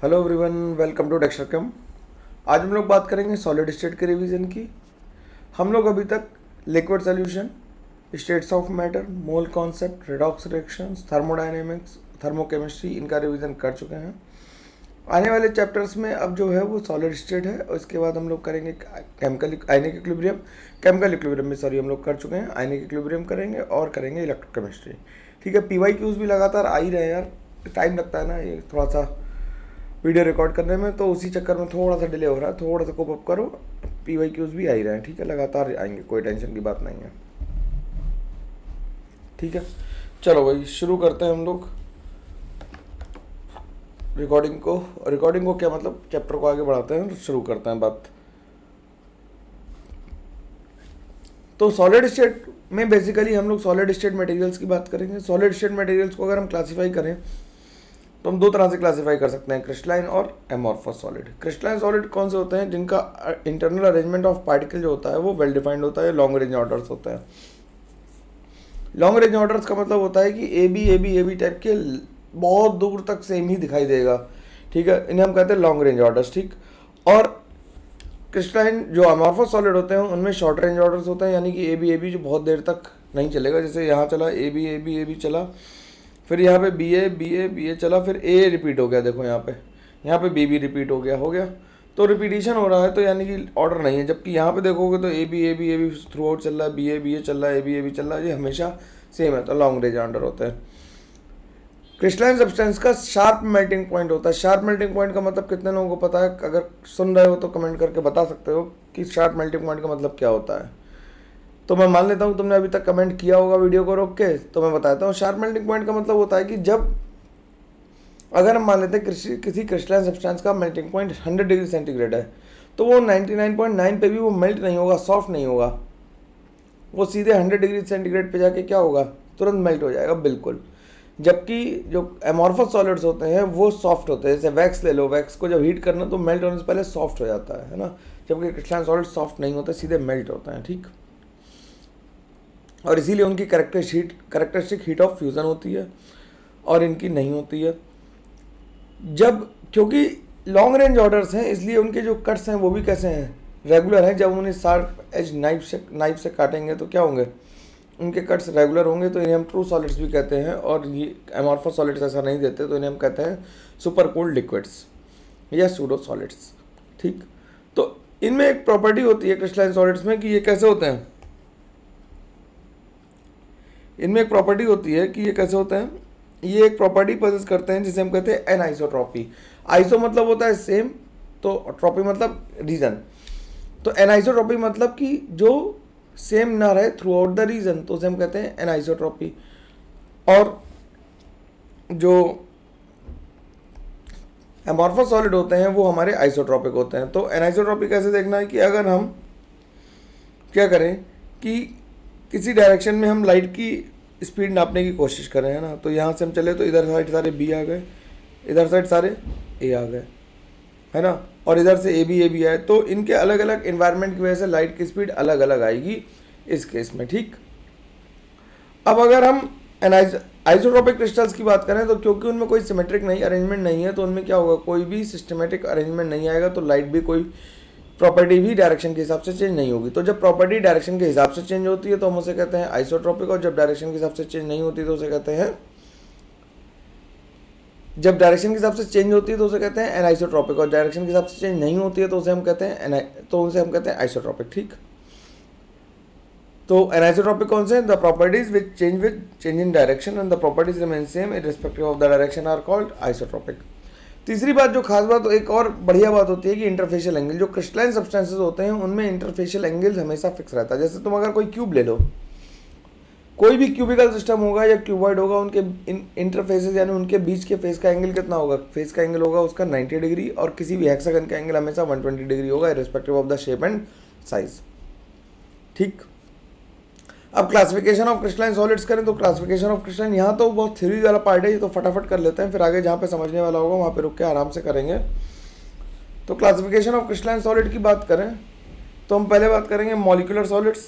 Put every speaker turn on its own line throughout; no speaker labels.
Hello everyone, welcome to Dexter come. आज हम लोग बात करेंगे सॉलिड स्टेट के रिवीजन की। हम लोग अभी तक liquid solution, states of matter, mole concept, redox reactions, thermodynamics, thermochemistry, इनका रिवीजन कर चुके हैं। आने वाले चैप्टर्स में अब जो है वो सॉलिड स्टेट है और इसके बाद हम लोग करेंगे chemical ionic equilibrium. Chemical equilibrium में हम लोग कर चुके हैं, आयनिक इक्विलिब्रियम करेंगे और करेंगे इलेक्ट्रोकेमिस्ट्री। ठीक है, पीवाई क्यूज भी लगातार आ ही रहे हैं यार, टाइम लगता है ना ये थोड़ा सा वीडियो रिकॉर्ड करने में, तो उसी चक्कर में थोड़ा सा डिले हो रहा है। थोड़ा सा कोप अप करो, पीवाई क्यूज भी आ ही रहे हैं। ठीक है, लगातार आएंगे, कोई टेंशन की बात नहीं है। ठीक है, चलो भाई शुरू करते हैं हम लोग रिकॉर्डिंग को क्या मतलब चैप्टर को आगे बढ़ाते हैं, शुरू करते हैं बात। तो सॉलिड स्टेट में बेसिकली हम लोग सॉलिड स्टेट मटेरियल्स की बात करेंगे। सॉलिड स्टेट मटेरियल्स को अगर हम क्लासीफाई करें तो हम दो तरह से क्लासीफाई कर सकते हैं, क्रिस्टलाइन और एमॉर्फस सॉलिड। क्रिस्टलाइन सॉलिड कौन से होते हैं? जिनका इंटरनल अरेंजमेंट ऑफ पार्टिकल जो होता है वो वेल डिफाइंड होता है, लॉन्ग रेंज ऑर्डर्स होते हैं। लॉन्ग रेंज ऑर्डर्स का मतलब होता है कि ए बी टाइप के बहुत दूर तक सेम ही दिखाई देगा। ठीक है, इन्हें हम कहते हैं लॉन्ग रेंज ऑर्डर्स। ठीक, और क्रिस्टलाइन जो अमॉर्फस सॉलिड होते हैं उनमें शॉर्ट रेंज ऑर्डर्स होते हैं, यानी कि ए बी जो बहुत देर तक नहीं चलेगा। जैसे यहाँ चला ए बी चला, फिर यहाँ पे बी ए चला, फिर ए रिपीट हो गया। देखो यहाँ पे बी रिपीट हो गया, तो रिपीटिशन हो रहा है, तो यानी कि ऑर्डर नहीं है। जबकि यहाँ पे देखोगे तो ए बी थ्रू आउट चल रहा है, बी ए चल रहा है, ए बी चल रहा है, ये हमेशा सेम है, तो लॉन्ग रेंज ऑर्डर होता है। क्रिस्टलाइन सब्सटेंस का शार्प मेल्टिंग पॉइंट होता है। शार्प मेल्टिंग पॉइंट का मतलब कितने लोगों को पता है? अगर सुन रहे हो तो कमेंट करके बता सकते हो कि शार्प मेल्टिंग पॉइंट का मतलब क्या होता है। तो मैं मान लेता हूँ तुमने अभी तक कमेंट किया होगा वीडियो को रोक के, तो मैं बताता हूँ। शार्प मेल्टिंग पॉइंट का मतलब होता है कि जब अगर हम मान लेते हैं किसी क्रिस्टलाइन सब्सटेंस का मेल्टिंग पॉइंट 100 डिग्री सेंटीग्रेड है, तो वो 99.9 पे भी वो मेल्ट नहीं होगा, सॉफ्ट नहीं होगा, वो सीधे 100 डिग्री सेंटीग्रेड पे जाके क्या होगा, तुरंत मेल्ट हो जाएगा बिल्कुल। जबकि जो एमॉर्फस सॉलिड्स होते हैं वो सॉफ्ट होते हैं। जैसे वैक्स ले लो, वैक्स को जब हीट करना तो मेल्ट होने से पहले सॉफ्ट हो जाता है ना, जबकि क्रिस्टलाइन सॉलिड सॉफ्ट नहीं होते, सीधे मेल्ट होते हैं। ठीक, और इसीलिए उनकी करेक्टरिस्टिक हीट ऑफ फ्यूज़न होती है और इनकी नहीं होती है। जब क्योंकि लॉन्ग रेंज ऑर्डर्स हैं इसलिए उनके जो कट्स हैं वो भी कैसे हैं, रेगुलर हैं। जब उन्हें शार्प एज नाइफ से काटेंगे तो क्या होंगे, उनके कट्स रेगुलर होंगे, तो इन्हें हम ट्रू सॉलिड्स भी कहते हैं। और ये एमॉर्फस सॉलिड्स ऐसा नहीं देते, तो इन्हें हम कहते हैं सुपर कूल्ड लिक्विड्स या सूडो सॉलिड्स। ठीक, तो इनमें एक प्रॉपर्टी होती है क्रिस्टलाइन सॉलिड्स में कि ये कैसे होते हैं। इनमें एक प्रॉपर्टी होती है कि ये कैसे होते हैं, ये एक प्रॉपर्टी पोजेस करते हैं जिसे हम कहते हैं एनआइसोट्रॉपी। आइसो मतलब होता है सेम, तो ट्रॉपी मतलब रीजन। तो एनआइसोट्रॉपी मतलब कि जो सेम ना रहे थ्रू आउट द रीजन, तो उसे हम कहते हैं एनआइसोट्रॉपी। और जो एमॉर्फस सॉलिड होते हैं वो हमारे आइसोट्रॉपिक होते हैं। तो एनआइसोट्रॉपी कैसे देखना है कि अगर हम क्या करें कि किसी डायरेक्शन में हम लाइट की स्पीड नापने की कोशिश करें, है ना, तो यहाँ से हम चले तो इधर साइड सारे बी आ गए, इधर साइड सारे ए आ गए, है ना, और इधर से ए बी आए, तो इनके अलग अलग इन्वायरमेंट की वजह से लाइट की स्पीड अलग अलग आएगी इस केस में। ठीक, अब अगर हम आइसोट्रॉपिक क्रिस्टल्स की बात करें तो क्योंकि उनमें कोई सिमेट्रिक नहीं अरेंजमेंट नहीं है, तो उनमें क्या होगा, कोई भी सिस्टमेटिक अरेंजमेंट नहीं आएगा, तो लाइट भी कोई प्रॉपर्टी भी डायरेक्शन के हिसाब से चेंज नहीं होगी। तो जब प्रॉपर्टी डायरेक्शन के हिसाब से चेंज होती है तो हम उसे कहते हैं आइसोट्रॉपिक, और जब डायरेक्शन के हिसाब से चेंज नहीं होती तो उसे कहते हैं एनाइसोट्रॉपिक, और डायरेक्शन के हिसाब से चेंज नहीं होती है तो उसे हम कहते हैं आइसोट्रॉपिक। ठीक, तो एनाइसोट्रॉपिक कौन से हैं? The properties which change in direction and the properties remain same irrespective of the direction are called isotropic. तीसरी बात, जो खास बात, एक और बढ़िया बात होती है कि इंटरफेशियल एंगल। जो क्रिस्टलाइन सब्सटेंसेस होते हैं उनमें इंटरफेशियल एंगल हमेशा फिक्स रहता है। जैसे तुम अगर कोई क्यूब ले लो, कोई भी क्यूबिकल सिस्टम होगा या क्यूबॉइड होगा, उनके इंटरफेसेस यानी उनके बीच के फेस का एंगल कितना होगा? फेस का एंगल होगा उसका 90 डिग्री, और किसी भी हेक्सागन का एंगल हमेशा 120 डिग्री होगा irrespective of the shape and size. ठीक, अब क्लासिफिकेशन ऑफ क्रिस्टलाइन सॉलिड्स करें तो क्लासिफिकेशन ऑफ क्रिस्टलाइन, यहाँ तो बहुत थ्योरी वाला पार्ट है, ये तो फटाफट कर लेते हैं, फिर आगे जहाँ पे समझने वाला होगा वहाँ पे रुक के आराम से करेंगे। तो क्लासिफिकेशन ऑफ क्रिस्टलाइन सॉलिड की बात करें तो हम पहले बात करेंगे मॉलिक्यूलर सॉलिड्स।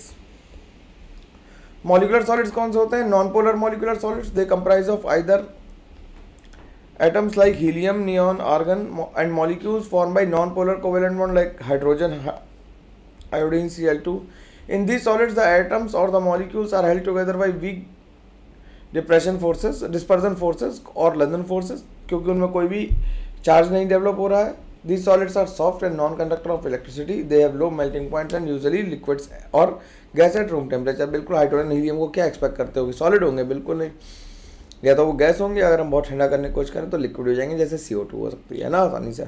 मॉलिक्यूलर सॉलिड्स कौन से होते हैं? Non polar molecular solids, they comprise of either Atoms like helium, neon, argon, and molecules formed by non-polar covalent bond like hydrogen, iodine, Cl2. In these solids, the atoms or the molecules are held together by weak dispersion forces और London forces, क्योंकि उनमें कोई भी charge नहीं develop हो रहा है. These solids are soft and non-conductor of electricity. They have low melting points and usually liquids और गैस एट रूम टेम्परेचर. बिल्कुल हाइड्रोजन हीलियम को क्या एक्सपेक्ट करते हो कि सॉलिड होंगे? बिल्कुल नहीं. या तो वो गैस होंगे, अगर हम बहुत ठंडा करने की कोशिश करें तो लिक्विड हो जाएंगे, जैसे CO2 हो सकती है ना आसानी से.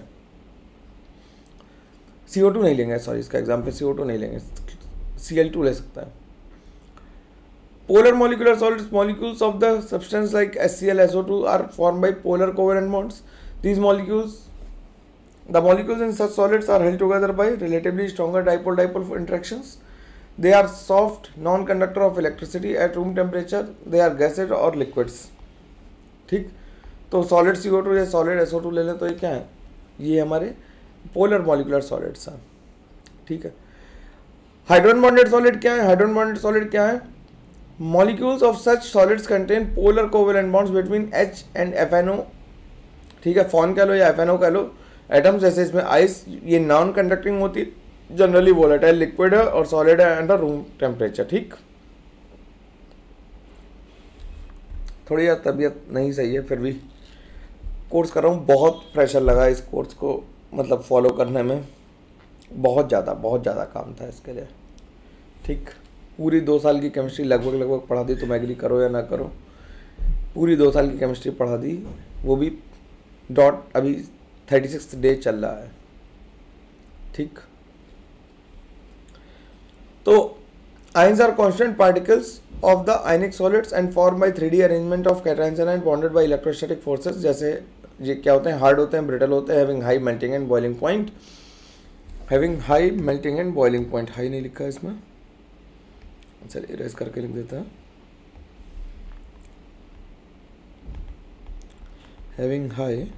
CO2 नहीं लेंगे, सॉरी, इसका एग्जाम्पल CO2 नहीं लेंगे, Cl2 ले सकता है. Polar molecular solids, molecules of the substance like HCl, SO2 are formed by polar covalent bonds. The molecules in such solids are held together by relatively stronger dipole-dipole interactions. They are soft, non-conductor of electricity at room temperature. They are gases or liquids. ठीक, तो solid CO2 या solid SO2 ले लें तो ये क्या है? ये हमारे पोलर मॉलिकुलर सॉलिड्स हैं. ठीक है. हाइड्रोजन बॉन्डेड सॉलिड क्या है? हाइड्रोजन बॉन्डेड सॉलिड क्या है? Molecules of such solids contain polar covalent bonds between H and FNO. ठीक है, फॉन कह लो या FNO कह लो. एटम्स जैसे इसमें आइस, ये नॉन कंडक्टिंग होती है, जनरली वोलेटाइल लिक्विड है और सॉलिड है अंडर रूम टेम्परेचर. ठीक, थोड़ी यार तबीयत नहीं सही है, फिर भी कोर्स कर रहा हूँ. बहुत प्रेशर लगा इस कोर्स को मतलब फॉलो करने में, बहुत ज़्यादा काम था इसके लिए. ठीक, पूरी 2 साल की केमिस्ट्री लगभग पढ़ा दी. तुम एग्री करो या ना करो, पूरी 2 साल की केमिस्ट्री पढ़ा दी, वो भी अभी 36 डे चल रहा है. ठीक, तो ions are constant particles of the ionic solids and form by 3D arrangement of cations and bonded by electrostatic forces. जैसे ये क्या होते हैं? हार्ड होते हैं, ब्रिटल होते हैं, having high melting and boiling point. High नहीं लिखा है इसमें, चलिए इरेज करके लिख देता है. Having high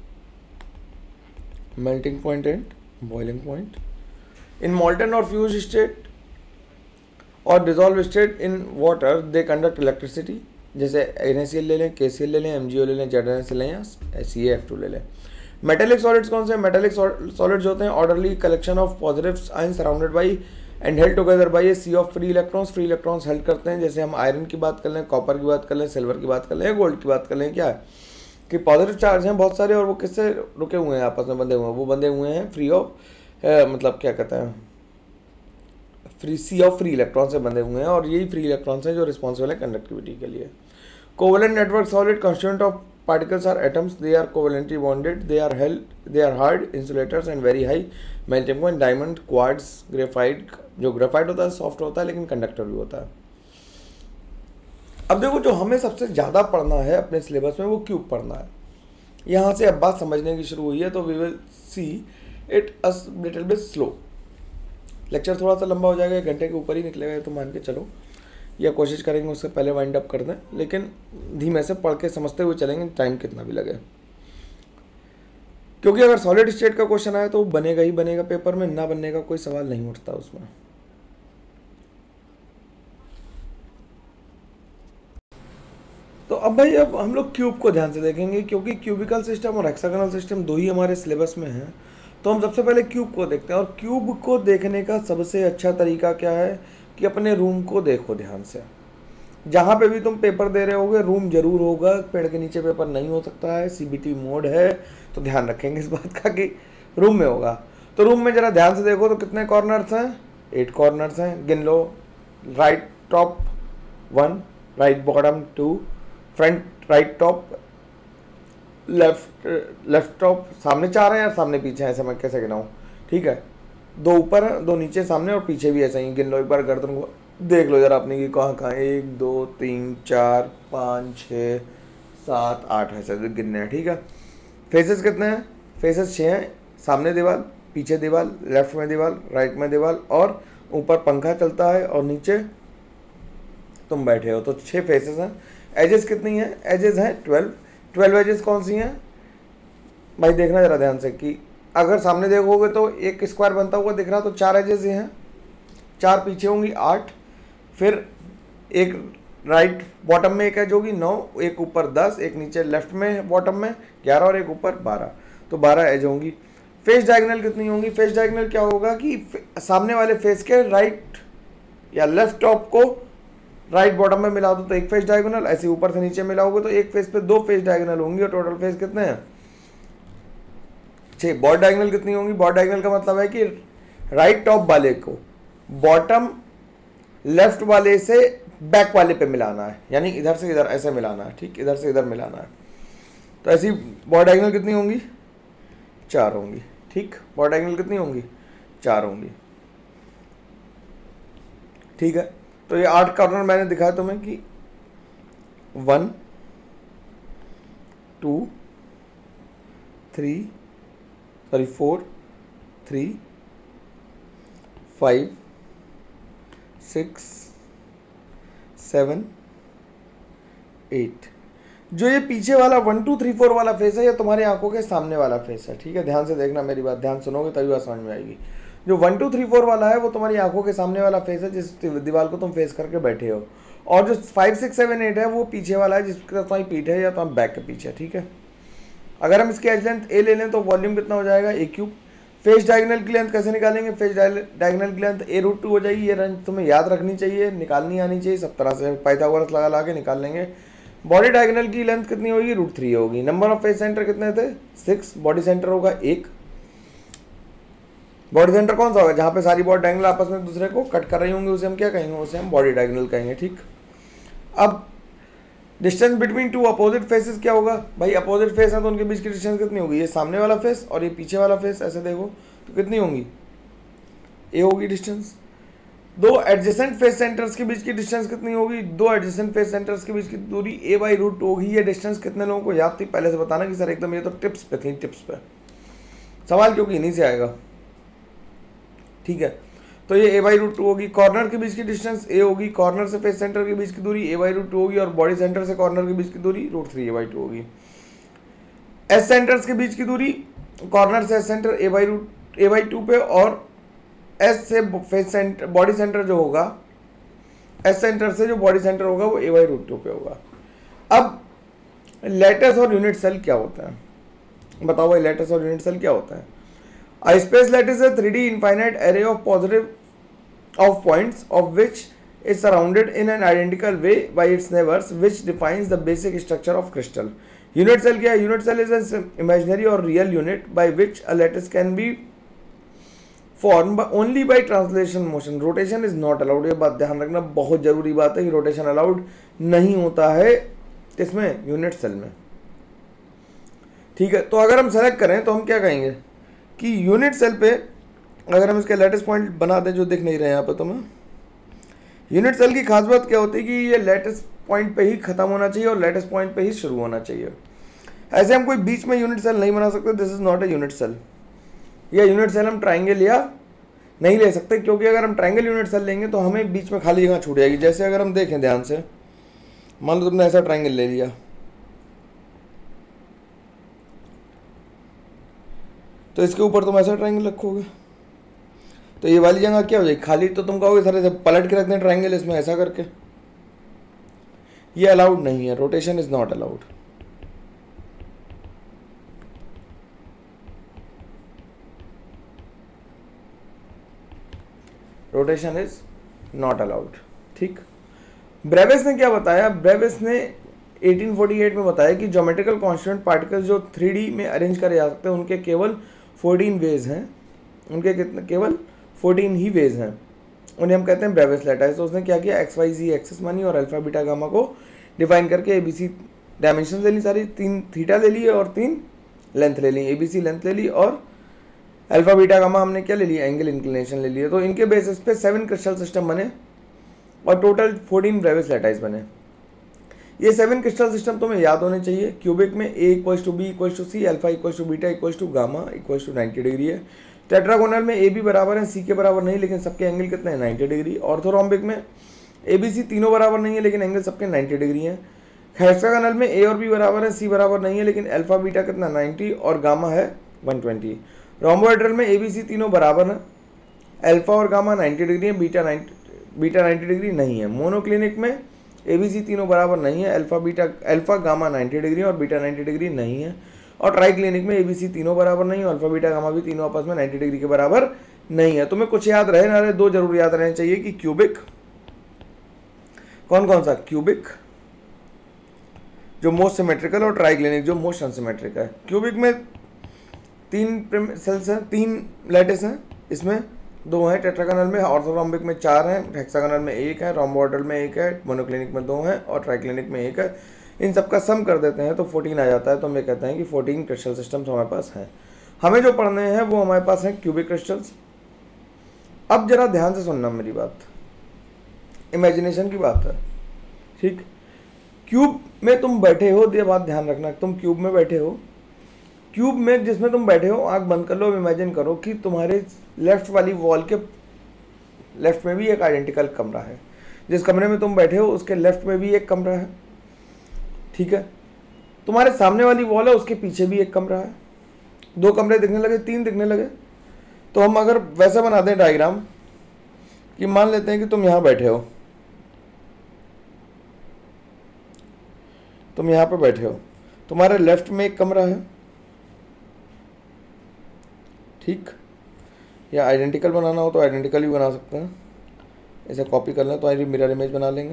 melting point and boiling point in molten और फ्यूज स्टेट और dissolved state in water, they conduct electricity. जैसे NaCl ले लें, KCl ले लें, MgO ले लें, ZnSL ले लें या CaF2 ले लें. मेटेलिक सॉलिड्स कौन से? मेटेलिक सॉलिड्स होते हैं orderly collection of positive ion surrounded by and held together by a sea of free electrons. Free electrons held करते हैं. जैसे हम आयरन की बात कर लें, कॉपर की बात कर लें, सिल्वर की बात कर लें, गोल्ड की बात कर लें. क्या है कि पॉजिटिव चार्ज हैं बहुत सारे और वो किससे रुके हुए हैं? आपस में बंधे हुए हैं. वो बंधे हुए हैं फ्री ऑफ मतलब क्या कहते हैं, सी ऑफ फ्री इलेक्ट्रॉन से बंधे हुए हैं, और यही फ्री इलेक्ट्रॉन्स हैं जो रिस्पॉन्सिबल है कंडक्टिविटी के लिए. Covalent network solid constituent of particles are atoms. They are covalently bonded. They are hard insulators and very high melting point. Diamond, quartz, graphite. जो ग्रेफाइट होता है सॉफ्ट होता है लेकिन कंडक्टर भी होता है. अब देखो, जो हमें सबसे ज़्यादा पढ़ना है अपने सिलेबस में वो क्यूब पढ़ना है. यहाँ से अब बात समझने की शुरू हुई है, तो we will see it us little bit slow. Lecture थोड़ा सा लंबा हो जाएगा, 1 घंटे के ऊपर ही निकलेगा तो मान के चलो, या कोशिश करेंगे उससे पहले वाइंड अप कर दें, लेकिन धीमे से पढ़ के समझते हुए चलेंगे, टाइम कितना भी लगे. क्योंकि अगर सॉलिड स्टेट का क्वेश्चन आया तो बनेगा ही बनेगा पेपर में, ना बनने का कोई सवाल नहीं उठता उसमें. तो अब भाई अब हम लोग क्यूब को ध्यान से देखेंगे, क्योंकि क्यूबिकल सिस्टम और हेक्सागोनल सिस्टम 2 ही हमारे सिलेबस में हैं. तो हम सबसे पहले क्यूब को देखते हैं, और क्यूब को देखने का सबसे अच्छा तरीका क्या है कि अपने रूम को देखो ध्यान से. जहाँ पे भी तुम पेपर दे रहे होगे रूम जरूर होगा, पेड़ के नीचे पेपर नहीं हो सकता है, CBT मोड है, तो ध्यान रखेंगे इस बात का कि रूम में होगा. तो रूम में जरा ध्यान से देखो तो कितने कॉर्नर्स हैं? 8 कॉर्नर्स हैं, गिन लो. Right top 1, right bottom 2, front right top, left top. सामने 4 है यार, सामने पीछे ऐसे मैं कैसे गिनाऊँ? ठीक है, 2 ऊपर है, 2 नीचे, सामने और पीछे भी ऐसा ही. गिन लो एक बार, गर्दन को देख लो जरा अपनी की कहाँ कहाँ. 1 2 3 4 5 6 7 8 ऐसे गिनने हैं. ठीक है, फेसेस कितने हैं? फेसेस 6 हैं. सामने दीवार, पीछे दीवार, लेफ्ट में दीवार, राइट में दीवार, और ऊपर पंखा चलता है और नीचे तुम बैठे हो. तो 6 फेसेस हैं. एजेस कितनी हैं? एजेस हैं 12 एजेस. कौन सी हैं भाई? देखना जरा ध्यान से कि अगर सामने देखोगे तो एक स्क्वायर बनता हुआ दिख रहा, तो 4 एजेस ही हैं. 4 पीछे होंगी 8, फिर एक राइट बॉटम में एक एज होगी 9, एक ऊपर 10, एक नीचे लेफ्ट में बॉटम में 11 और एक ऊपर 12, तो 12 एज होंगी। फेस डायगोनल कितनी होंगी? फेस डायगोनल क्या होगा कि सामने वाले फेस के राइट या लेफ्ट टॉप को राइट बॉटम में मिला दो तो एक फेस डायगोनल, ऐसे ऊपर से नीचे मिलाओगे तो एक फेस पे 2 फेस डायगोनल होंगी और टोटल फेस कितने हैं? 6। बॉड डायगोनल कितनी होंगी? बॉड डायगोनल का मतलब है कि राइट टॉप वाले को बॉटम लेफ्ट वाले से बैक वाले पे मिलाना है, यानी इधर से इधर ऐसे मिलाना है, ठीक, इधर से इधर मिलाना है। तो ऐसी बॉड डायगोनल कितनी होंगी? 4 होंगी, ठीक। बॉड डायगोनल कितनी होंगी? 4 होंगी, ठीक है। तो ये 8 कॉर्नर मैंने दिखाया तुम्हें कि 1 2 3 4 3 5 6 7 8। जो ये पीछे वाला 1 2 3 4 वाला फेस है ये तुम्हारी आंखों के सामने वाला फेस है, ठीक है। ध्यान से देखना, मेरी बात ध्यान सुनोगे तभी बात समझ में आएगी। जो 1 2 3 4 वाला है वो तुम्हारी आंखों के सामने वाला फेस है, जिस दीवार को तुम फेस करके बैठे हो। और जो 5 6 7 8 है वो पीछे वाला है, जिसका तुम्हारी पीठ है या तुम्हारे बैक के पीछे, ठीक है। अगर हम इसकी एज लेंथ ए ले लें तो वॉल्यूम कितना हो जाएगा? A3। फेस डायगोनल की लेंथ कैसे निकालेंगे? फेस डायगोनल की लेंथ A√2 हो जाएगी। ये रेंज तुम्हें याद रखनी चाहिए, निकालनी आनी चाहिए, सब तरह से पाइथागोरस लगा के निकाल लेंगे। बॉडी डायगोनल की लेंथ कितनी होगी? √3 होगी। नंबर ऑफ फेस सेंटर कितने थे? 6। बॉडी सेंटर होगा 1। बॉडी सेंटर कौन सा होगा? जहाँ पे सारी बॉडी डायगोनल आपस में दूसरे को कट कर रही होंगी उसे हम क्या कहेंगे? उसे हम बॉडी डायगोनल कहेंगे, ठीक। अब डिस्टेंस बिटवीन 2 अपोजिट फेसेस क्या होगा? भाई अपोजिट फेस है तो उनके बीच की डिस्टेंस कितनी होगी? ये सामने वाला फेस और ये पीछे वाला फेस, ऐसे देखो तो कितनी होंगी? ए होगी डिस्टेंस। 2 एडजेसेंट फेस सेंटर्स के बीच की डिस्टेंस कितनी होगी? 2 एडजेसेंट फेस सेंटर्स के बीच की दूरी A/√2 होगी। ये डिस्टेंस कितने लोगों को याद थी? पहले से बताना कि सर एकदम ये तो टिप्स पे थी, टिप्स पे सवाल क्योंकि इन्हीं से आएगा, ठीक है। तो ये A/√2 होगी। कॉर्नर के बीच की डिस्टेंस A होगी, कॉर्नर से फेस सेंटर के बीच की दूरी A/√2 होगी और बॉडी सेंटर से कॉर्नर के बीच की दूरी √3 A/2 होगी। एस सेंटर्स के बीच की दूरी कॉर्नर से एस सेंटर A/2 पे और एस से फेस सेंटर बॉडी सेंटर जो होगा, एस सेंटर से जो बॉडी सेंटर होगा वो A/√2 पे होगा। अब लैटिस और यूनिट सेल क्या होता है? बताओ भाई, लैटिस और यूनिट सेल क्या होता है? A space lattice is a 3D infinite array of points of which is surrounded in an identical way by its neighbors, which defines the basic structure of crystal. Unit cell क्या है? Unit cell is an imaginary or real unit by which a lattice can be formed only by translation motion. Rotation is not allowed. ये बात ध्यान रखना, बहुत जरूरी बात है कि रोटेशन अलाउड नहीं होता है इसमें, यूनिट सेल में, ठीक है। तो अगर हम सेलेक्ट करें तो हम क्या कहेंगे कि यूनिट सेल पे अगर हम इसके लैटिस पॉइंट बना दें, जो दिख नहीं रहे यहाँ पे तुम्हें, यूनिट सेल की खास बात क्या होती है कि ये लैटिस पॉइंट पे ही खत्म होना चाहिए और लैटिस पॉइंट पे ही शुरू होना चाहिए। ऐसे हम कोई बीच में यूनिट सेल नहीं बना सकते, this is not a unit cell. या यूनिट सेल हम ट्राइंगल या नहीं ले सकते, क्योंकि अगर हम ट्राइंगल यूनिट सेल लेंगे तो हमें बीच में खाली जगह छूट जाएगी। जैसे अगर हम देखें ध्यान से, मान लो तुमने ऐसा ट्राइंगल ले लिया, तो इसके ऊपर तुम ऐसा ट्राइंगल रखोगे तो ये वाली जगह क्या हो जाएगी? खाली। तो तुम कहोगे सर ऐसे पलट के रख दें ट्राइंगल इसमें ऐसा करके, ये अलाउड नहीं है, rotation is not allowed. Rotation is not allowed, ठीक। ब्रेविस ने क्या बताया? ब्रेविस ने 1848 में बताया कि ज्योमेट्रिकल कॉन्स्टेंट पार्टिकल्स जो 3D में अरेंज करे जा सकते हैं उनके केवल 14 वेज हैं, उनके कितने? केवल 14 ही वेज हैं, उन्हें हम कहते हैं ब्रेविस लैटिस। तो उसने क्या किया? एक्स वाई जी एक्सिस मानी और अल्फा बीटा गामा को डिफाइन करके ABC डायमेंशन ले ली सारी, 3 थीटा ले लिए और 3 लेंथ ले ली, ABC लेंथ ले ली और अल्फा बीटा गामा हमने क्या ले लिया? एंगल इंक्लिनेशन ले लिए। तो इनके बेसिस पे 7 क्रिस्टल सिस्टम बने और टोटल 14 ब्रेविस लैटिस बने। ये 7 क्रिस्टल सिस्टम तुम्हें याद होने चाहिए। क्यूबिक में A = B = C, alpha = beta = gamma = 90 degree है। टेट्रागोनल में AB बराबर है C के बराबर नहीं, लेकिन सबके एंगल कितने हैं? 90 डिग्री। ऑर्थोरोम्बिक में ABC तीनों बराबर नहीं है, लेकिन एंगल सबके 90 डिग्री हैं। हेक्सागोनल में A और B बराबर है, C बराबर नहीं है, लेकिन अल्फा बीटा कितना? 90 और गामा है 120। रोम्बोहेड्रल में ABC तीनों बराबर हैं, अल्फा और गामा 90 डिग्री है, बीटा 90 डिग्री नहीं है। मोनोक्लिनिक में ABC तीनों बराबर नहीं है, अल्फा गामा 90 डिग्री और बीटा 90 डिग्री नहीं है। और ट्राइक्लिनिक में ABC तीनों बराबर नहीं है, अल्फा बीटा गामा भी तीनों आपस में 90 डिग्री के बराबर नहीं है। तुम्हें कुछ याद रहे ना रहे, दो जरूर याद रहने चाहिए कि क्यूबिक कौन कौन सा, क्यूबिक जो मोस्ट सिमेट्रिकल और ट्राइक्लिनिक जो मोस्ट अनसिमेट्रिक है। क्यूबिक में 3 सेल्स हैं, 3 लैटिस हैं, इसमें 2 हैं, टेट्रागोनल में ऑर्थोरोम्बिक में 4 हैं, हेक्सागोनल में 1 है, रोम्बोइडल में 1 है, मोनोक्लिनिक में 2 हैं और ट्राइक्लिनिक में 1 है। इन सबका सम कर देते हैं तो 14 आ जाता है। तो हम ये कहते हैं कि 14 क्रिस्टल सिस्टम्स हमारे पास हैं। हमें जो पढ़ने हैं वो हमारे पास हैं क्यूबिक क्रिस्टल्स। अब जरा ध्यान से सुनना मेरी बात, इमेजिनेशन की बात है, ठीक। क्यूब में तुम बैठे हो, ये बात ध्यान रखना, तुम क्यूब में बैठे हो, क्यूब में जिसमें तुम बैठे हो, आंख बंद कर लो, इमेजिन करो कि तुम्हारे लेफ्ट वाली वॉल के लेफ्ट में भी एक आइडेंटिकल कमरा है, जिस कमरे में तुम बैठे हो उसके लेफ्ट में भी एक कमरा है, ठीक है। तुम्हारे सामने वाली वॉल है, उसके पीछे भी एक कमरा है। 2 कमरे दिखने लगे, 3 दिखने लगे। तो हम अगर वैसा बना दें डायग्राम कि मान लेते हैं कि तुम यहां बैठे हो, तुम यहां पे बैठे हो, तुम्हारे लेफ्ट में एक कमरा है, ठीक। या आइडेंटिकल बनाना हो तो आइडेंटिकल भी बना सकते हैं, इसे कॉपी कर लें तो मिरर इमेज बना लेंगे।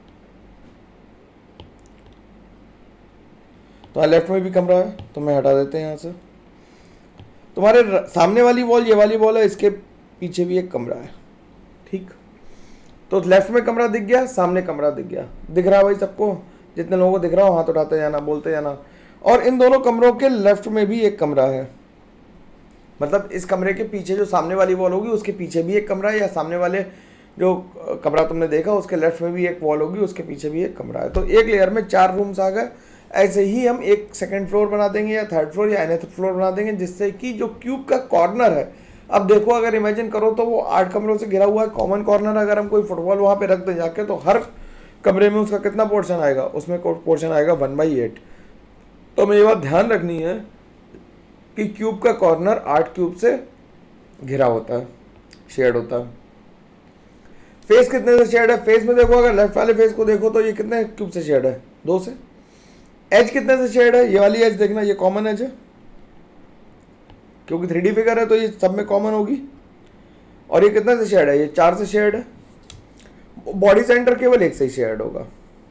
तो लेफ्ट में भी कमरा है, तो मैं हटा देते हैं यहाँ से। तुम्हारे सामने वाली वॉल, ये वाली वॉल है, इसके पीछे भी एक कमरा है, ठीक। तो लेफ्ट में कमरा दिख गया, सामने कमरा दिख गया, दिख रहा है भाई सबको, जितने लोगों को दिख रहा हो हाथ उठाते जाना, बोलते जाना। और इन दोनों कमरों के लेफ्ट में भी एक कमरा है, मतलब इस कमरे के पीछे जो सामने वाली वॉल होगी उसके पीछे भी एक कमरा है, या सामने वाले जो कमरा तुमने देखा उसके लेफ्ट में भी एक वॉल होगी, उसके पीछे भी एक कमरा है। तो एक लेयर में 4 रूम्स आ गए। ऐसे ही हम एक सेकंड फ्लोर बना देंगे या थर्ड फ्लोर या nth फ्लोर बना देंगे, जिससे कि जो क्यूब का कॉर्नर है, अब देखो अगर इमेजिन करो तो वो 8 कमरों से घिरा हुआ है। कॉमन कॉर्नर अगर हम कोई फुटबॉल वहाँ पे रख दें जाके, तो हर कमरे में उसका कितना पोर्शन आएगा, उसमें पोर्शन आएगा 1/8। तो हमें ये बात ध्यान रखनी है कि क्यूब का कॉर्नर 8 क्यूब से घिरा होता है, शेड होता है। फेस कितने से शेड है, फेस में देखो, अगर लेफ्ट वाले फेस को देखो तो ये कितने क्यूब से शेड है, 2 से। एज कितने से शेड है, ये वाली एज देखना, ये कॉमन एज है, क्योंकि 3D फिगर है तो ये सब में कॉमन होगी। और ये कितने से शेड है, ये 4 से शेड है। बॉडी सेंटर केवल 1 से ही शेड होगा।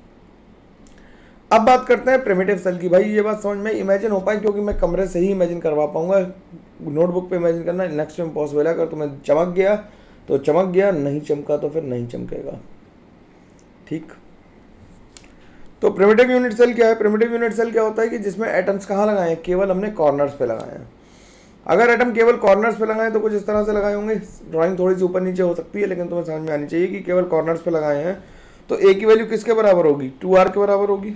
अब बात करते हैं प्रिमिटिव सेल की। भाई ये बात समझ में इमेजिन हो पाए, क्योंकि मैं कमरे से ही इमेजिन करवा पाऊंगा, नोटबुक पे इमेजिन करना नेक्स्ट टाइम इम्पॉसिबल है। अगर तुम्हें चमक गया तो चमक गया, नहीं चमका तो फिर नहीं चमकेगा, ठीक। तो प्रिमिटिव यूनिट सेल क्या है, प्रिमिटिव यूनिट सेल क्या होता है कि जिसमें एटम्स कहाँ लगाए हैं, केवल हमने कॉर्नर्स पे लगाए हैं। अगर एटम केवल कॉर्नर्स पे लगाए तो कुछ इस तरह से लगाए होंगे, ड्राइंग थोड़ी सी ऊपर नीचे हो सकती है, लेकिन तुम्हें समझ में आनी चाहिए कि केवल कॉर्नर्स पे लगाए हैं। तो ए की वैल्यू किसके बराबर होगी, 2r के बराबर होगी।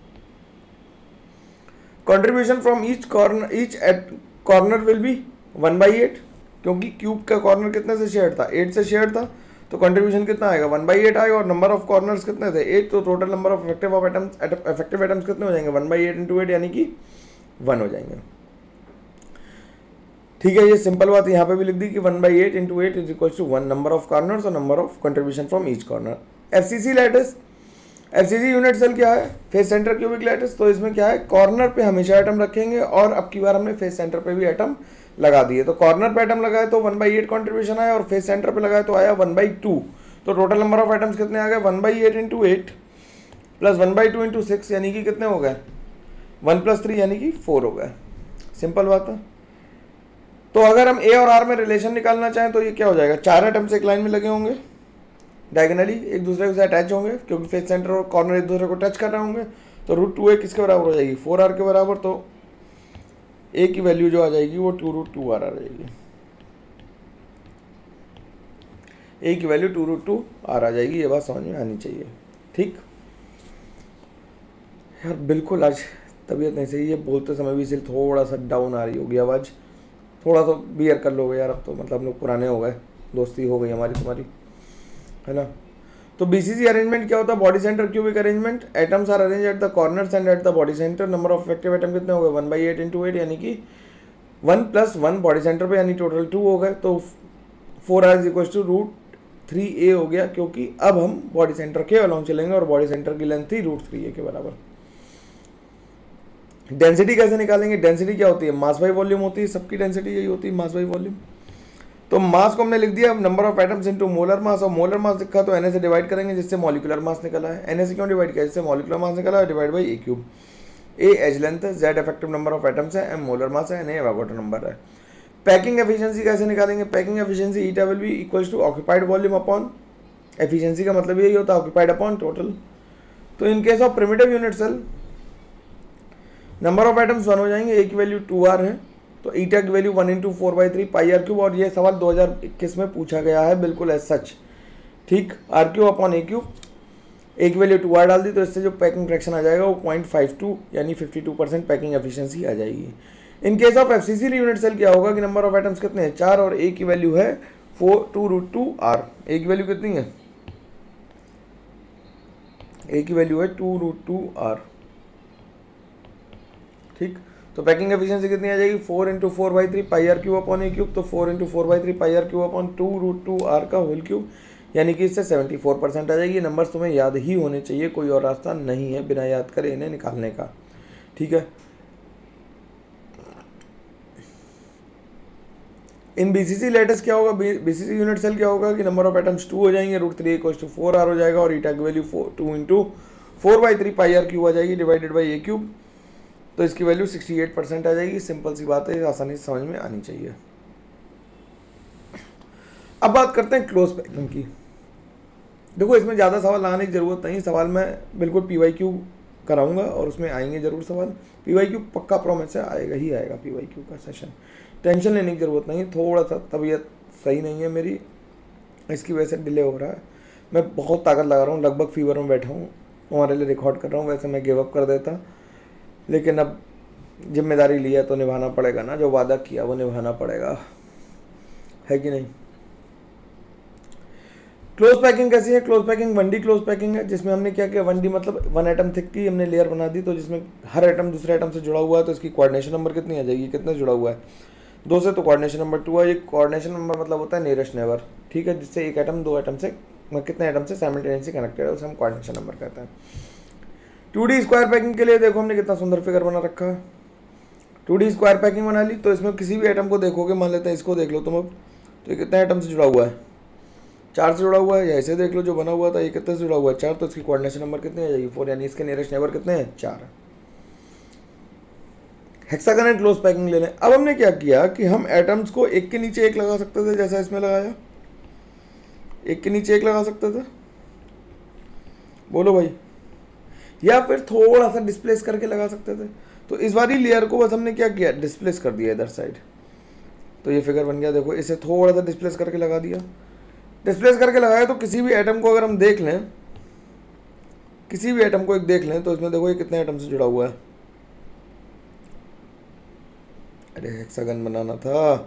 Contribution from each corner will be 1/8, क्योंकि क्यूब का कॉर्नर कितने से शेयर था, 8 से शेयर था। तो कंट्रीब्यूशन कितना आएगा, 1/8 आएगा। और नंबर ऑफ कॉर्नर्स कितने थे, 8, तो total number of effective atoms कितने हो जाएंगे, 1/8 × 8 यानी कि 1 हो जाएंगे, ठीक है। ये सिंपल बात यहाँ पे भी लिख दी कि 1/8 × 8 is equal to 1 number of corners और number of contribution from each corner. FCC lattice, FCC unit cell क्या है, फेस सेंटर क्यूबिक लैटिस। तो इसमें क्या है, कॉर्नर पे हमेशा एटम रखेंगे, और अब की बार हमने फेस सेंटर पे भी एटम लगा दिए। तो कॉर्नर पे एटम लगाए तो 1/8 कंट्रीब्यूशन आया, और फेस सेंटर पे लगाए तो आया 1/2। तो टोटल नंबर ऑफ एटम्स कितने आ गए, 1/8 × 8 प्लस 1/2 × 6 यानी कि कितने हो गए, 1 + 3 यानी कि 4 हो गए। सिंपल बात है। तो अगर हम ए और आर में रिलेशन निकालना चाहें तो ये क्या हो जाएगा, 4 एटम्स एक लाइन में लगे होंगे, डायगोनली एक दूसरे से अटैच होंगे, क्योंकि फेस सेंटर और कॉर्नर एक दूसरे को टच कर रहे होंगे। तो √2a किसके बराबर हो जाएगी, 4r के बराबर। तो a की वैल्यू जो आ जाएगी वो 2√2r आ जाएगी, a की वैल्यू 2√2r आ जाएगी। ये बात समझ में आनी चाहिए, ठीक। यार बिल्कुल आज तबीयत नहीं सही है, बोलते समय भी सिर्फ थोड़ा सा डाउन आ रही होगी आवाज़, थोड़ा सा बियर कर लोगे यार। अब तो मतलब हम लोग पुराने हो गए, दोस्ती हो गई हमारी तुम्हारी, है ना। तो BCC अरेंजमेंट क्या होता है, body centre cubic arrangement. Atoms are arrange at the corners and at the body centre. Number of effective atom कितने हो गए, 1/8 × 8 यानी कि 1 + 1 बॉडी सेंटर पे, यानी टोटल 2 हो गए। तो 4r = 3a हो गया, क्योंकि अब हम बॉडी सेंटर के अलॉन्ग चलेंगे और बॉडी सेंटर की लेंथ थी √3a के बराबर। डेंसिटी कैसे निकालेंगे? डेंसिटी क्या होती है? मास बाई वॉल्यूम होती है, सबकी डेंसिटी यही होती है, मास बाई वॉल्यूम। तो मास को हमने लिख दिया number of atoms into molar mass, और मोलर मास लिखा तो Na से डिवाइड करेंगे जिससे मॉलिक्यूलर मास निकला है। Na से क्यों डिवाइड किया? जिससे मॉलिक्यूलर मास निकला है, divide by a cube. A edge length है, Z effective number of atoms है, M मोलर मास है, Na एवोगाड्रो नंबर है। पैकिंग एफिशिएंसी कैसे निकालेंगे? Packing efficiency eta will be equals to occupied volume upon, efficiency का मतलब यही होता है ऑक्यूपाइड अपॉन टोटल। तो in case of primitive unit cell number of atoms 1 हो जाएंगे, A की वैल्यू 2r है, तो ईटा की वैल्यू 1 × 4/3 πr³। और ये सवाल 2021 में पूछा गया है बिल्कुल एज सच, ठीक। r³ अपॉन a³, A की वैल्यू 2r डाल दी, तो इससे जो पैकिंग फ्रैक्शन आ जाएगा वो 0.52 यानी 52% पैकिंग एफिशिएंसी आ जाएगी। In case of FCC unit cell क्या होगा कि नंबर ऑफ एटम्स कितने हैं? 4, और A की वैल्यू है 2√2r। A की वैल्यू कितनी है? A की वैल्यू है 2√2r, ठीक। तो पैकिंग एफिशिएंसी कितनी आ जाएगी? 4 × 4/3 πr³ अपॉन a³, तो 4 × 4/3 πr³ अपॉन 2√2r का होल क्यूब, यानी कि इससे 74% आ जाएगी। नंबर्स तुम्हें याद ही होने चाहिए, कोई और रास्ता नहीं है बिना याद करे इन्हें निकालने का, ठीक है। इन BCC लेटेस्ट क्या होगा? BCC यूनिट सेल क्या होगा कि नंबर ऑफ एटम्स 2 हो जाएंगे, √3 = 4r हो जाएगा, और ईटा की वैल्यू 2 × 4/3 πr³ आ जाएगी, डिवाइडेड बाई a³। तो इसकी वैल्यू 68% आ जाएगी। सिंपल सी बात है, आसानी से समझ में आनी चाहिए। अब बात करते हैं क्लोज पैकिंग की। देखो इसमें ज़्यादा सवाल लाने की ज़रूरत नहीं, सवाल मैं बिल्कुल PYQ कराऊंगा और उसमें आएंगे ज़रूर सवाल। PYQ पक्का प्रॉमिस है, आएगा ही आएगा PYQ का सेशन, टेंशन लेने की ज़रूरत नहीं। थोड़ा सा तबीयत सही नहीं है मेरी, इसकी वजह से डिले हो रहा है। मैं बहुत ताकत लगा रहा हूँ, लगभग फीवर में बैठा हूँ, तुम्हारे लिए रिकॉर्ड कर रहा हूँ। वैसे मैं गिव अप कर देता, लेकिन अब जिम्मेदारी लिया तो निभाना पड़ेगा ना, जो वादा किया वो निभाना पड़ेगा, है कि नहीं। क्लोज पैकिंग कैसी है? Close packing 1D close packing है, जिसमें हमने क्या किया? 1D मतलब 1 एटम थिक की हमने लेयर बना दी, तो जिसमें हर एटम दूसरे एटम से जुड़ा हुआ है, तो इसकी कोऑर्डिनेशन नंबर कितनी आ जाएगी? कितने जुड़ा हुआ है? 2 से, तो कोऑर्डिनेशन नंबर 2 है। ये कोऑर्डिनेशन नंबर मतलब होता है नियरेस्ट नेबर, ठीक है, जिससे एक एटम 2 एटम से कितने एटम से साइमल्टेनियसली कनेक्टेड है, उसे हम कोऑर्डिनेशन नंबर कहते हैं। 2D स्क्वायर पैकिंग के लिए देखो हमने कितना सुंदर फिगर बना रखा है। 2D स्क्वायर पैकिंग बना ली, तो इसमें किसी भी एटम को देखोगे, मान लेते हैं इसको देख लो तुम अब, तो ये कितने एटम से जुड़ा हुआ है? 4 से जुड़ा हुआ है। या ऐसे देख लो जो बना हुआ था, ये कितने से जुड़ा हुआ है? 4, तो इसकी कोऑर्डिनेशन नंबर कितनी आ जाएगी? 4, यानी इसके नियरेस्ट नेबर कितने हैं? 4। हेक्सागोनल क्लोज पैकिंग ले लें। अब हमने क्या किया कि हम एटम्स को एक के नीचे एक लगा सकते थे, जैसा इसमें लगाया, एक के नीचे एक लगा सकते थे, बोलो भाई, या फिर थोड़ा सा डिस्प्लेस करके लगा सकते थे। तो इस वाली लेयर को बस हमने क्या किया? डिस्प्लेस कर दिया इधर साइड, तो ये फिगर बन गया। देखो इसे थोड़ा सा डिस्प्लेस करके लगा दिया, डिस्प्लेस करके लगाया, तो किसी भी एटम को अगर हम देख लें, किसी भी एटम को एक देख लें, तो इसमें देखो ये कितने एटम से जुड़ा हुआ है। अरे हेक्सागन बनाना था,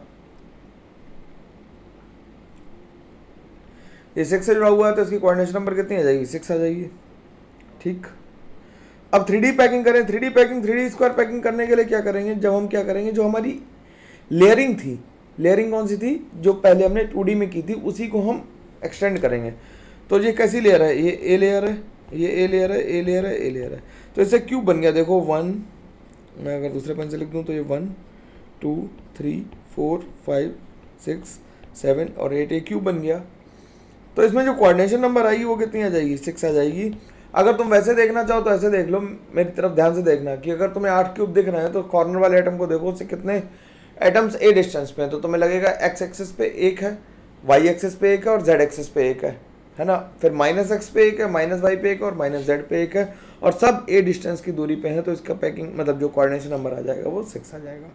ये 6 से जुड़ा हुआ है, तो इसकी कोऑर्डिनेशन नंबर कितनी आ जाएगी? 6 आ जाएगी, ठीक। अब 3D पैकिंग करें। 3D packing, 3D square packing करने के लिए क्या करेंगे? जब हम क्या करेंगे, जो हमारी लेयरिंग थी, लेयरिंग कौन सी थी? जो पहले हमने 2D में की थी, उसी को हम एक्सटेंड करेंगे। तो ये कैसी लेयर है? ये ए लेयर है, ये ए लेयर है, ए लेयर है, ए लेयर है, तो इससे क्यूब बन गया। देखो 1, मैं अगर दूसरे पेन से लिख दूँ तो ये 1 2 3 4 5 6 7 और 8, ये क्यूब बन गया। तो इसमें जो कोऑर्डिनेशन नंबर आएगी वो कितनी आ जाएगी? 6 आ जाएगी। अगर तुम वैसे देखना चाहो तो ऐसे देख लो, मेरी तरफ ध्यान से देखना कि अगर तुम्हें 8 क्यूब दिख रहे हैं, तो कॉर्नर वाले एटम को देखो, उससे कितने एटम्स ए डिस्टेंस पे हैं, तो तुम्हें लगेगा एक्स एक्सिस पे 1 है, वाई एक्सिस पे 1 है और जेड एक्सिस पे 1 है ना। फिर -x पे 1 है, -y पे 1 है और -z पे 1 है, और सब ए डिस्टेंस की दूरी पे है, तो इसका पैकिंग मतलब जो कोऑर्डिनेशन नंबर आ जाएगा वो 6 आ जाएगा।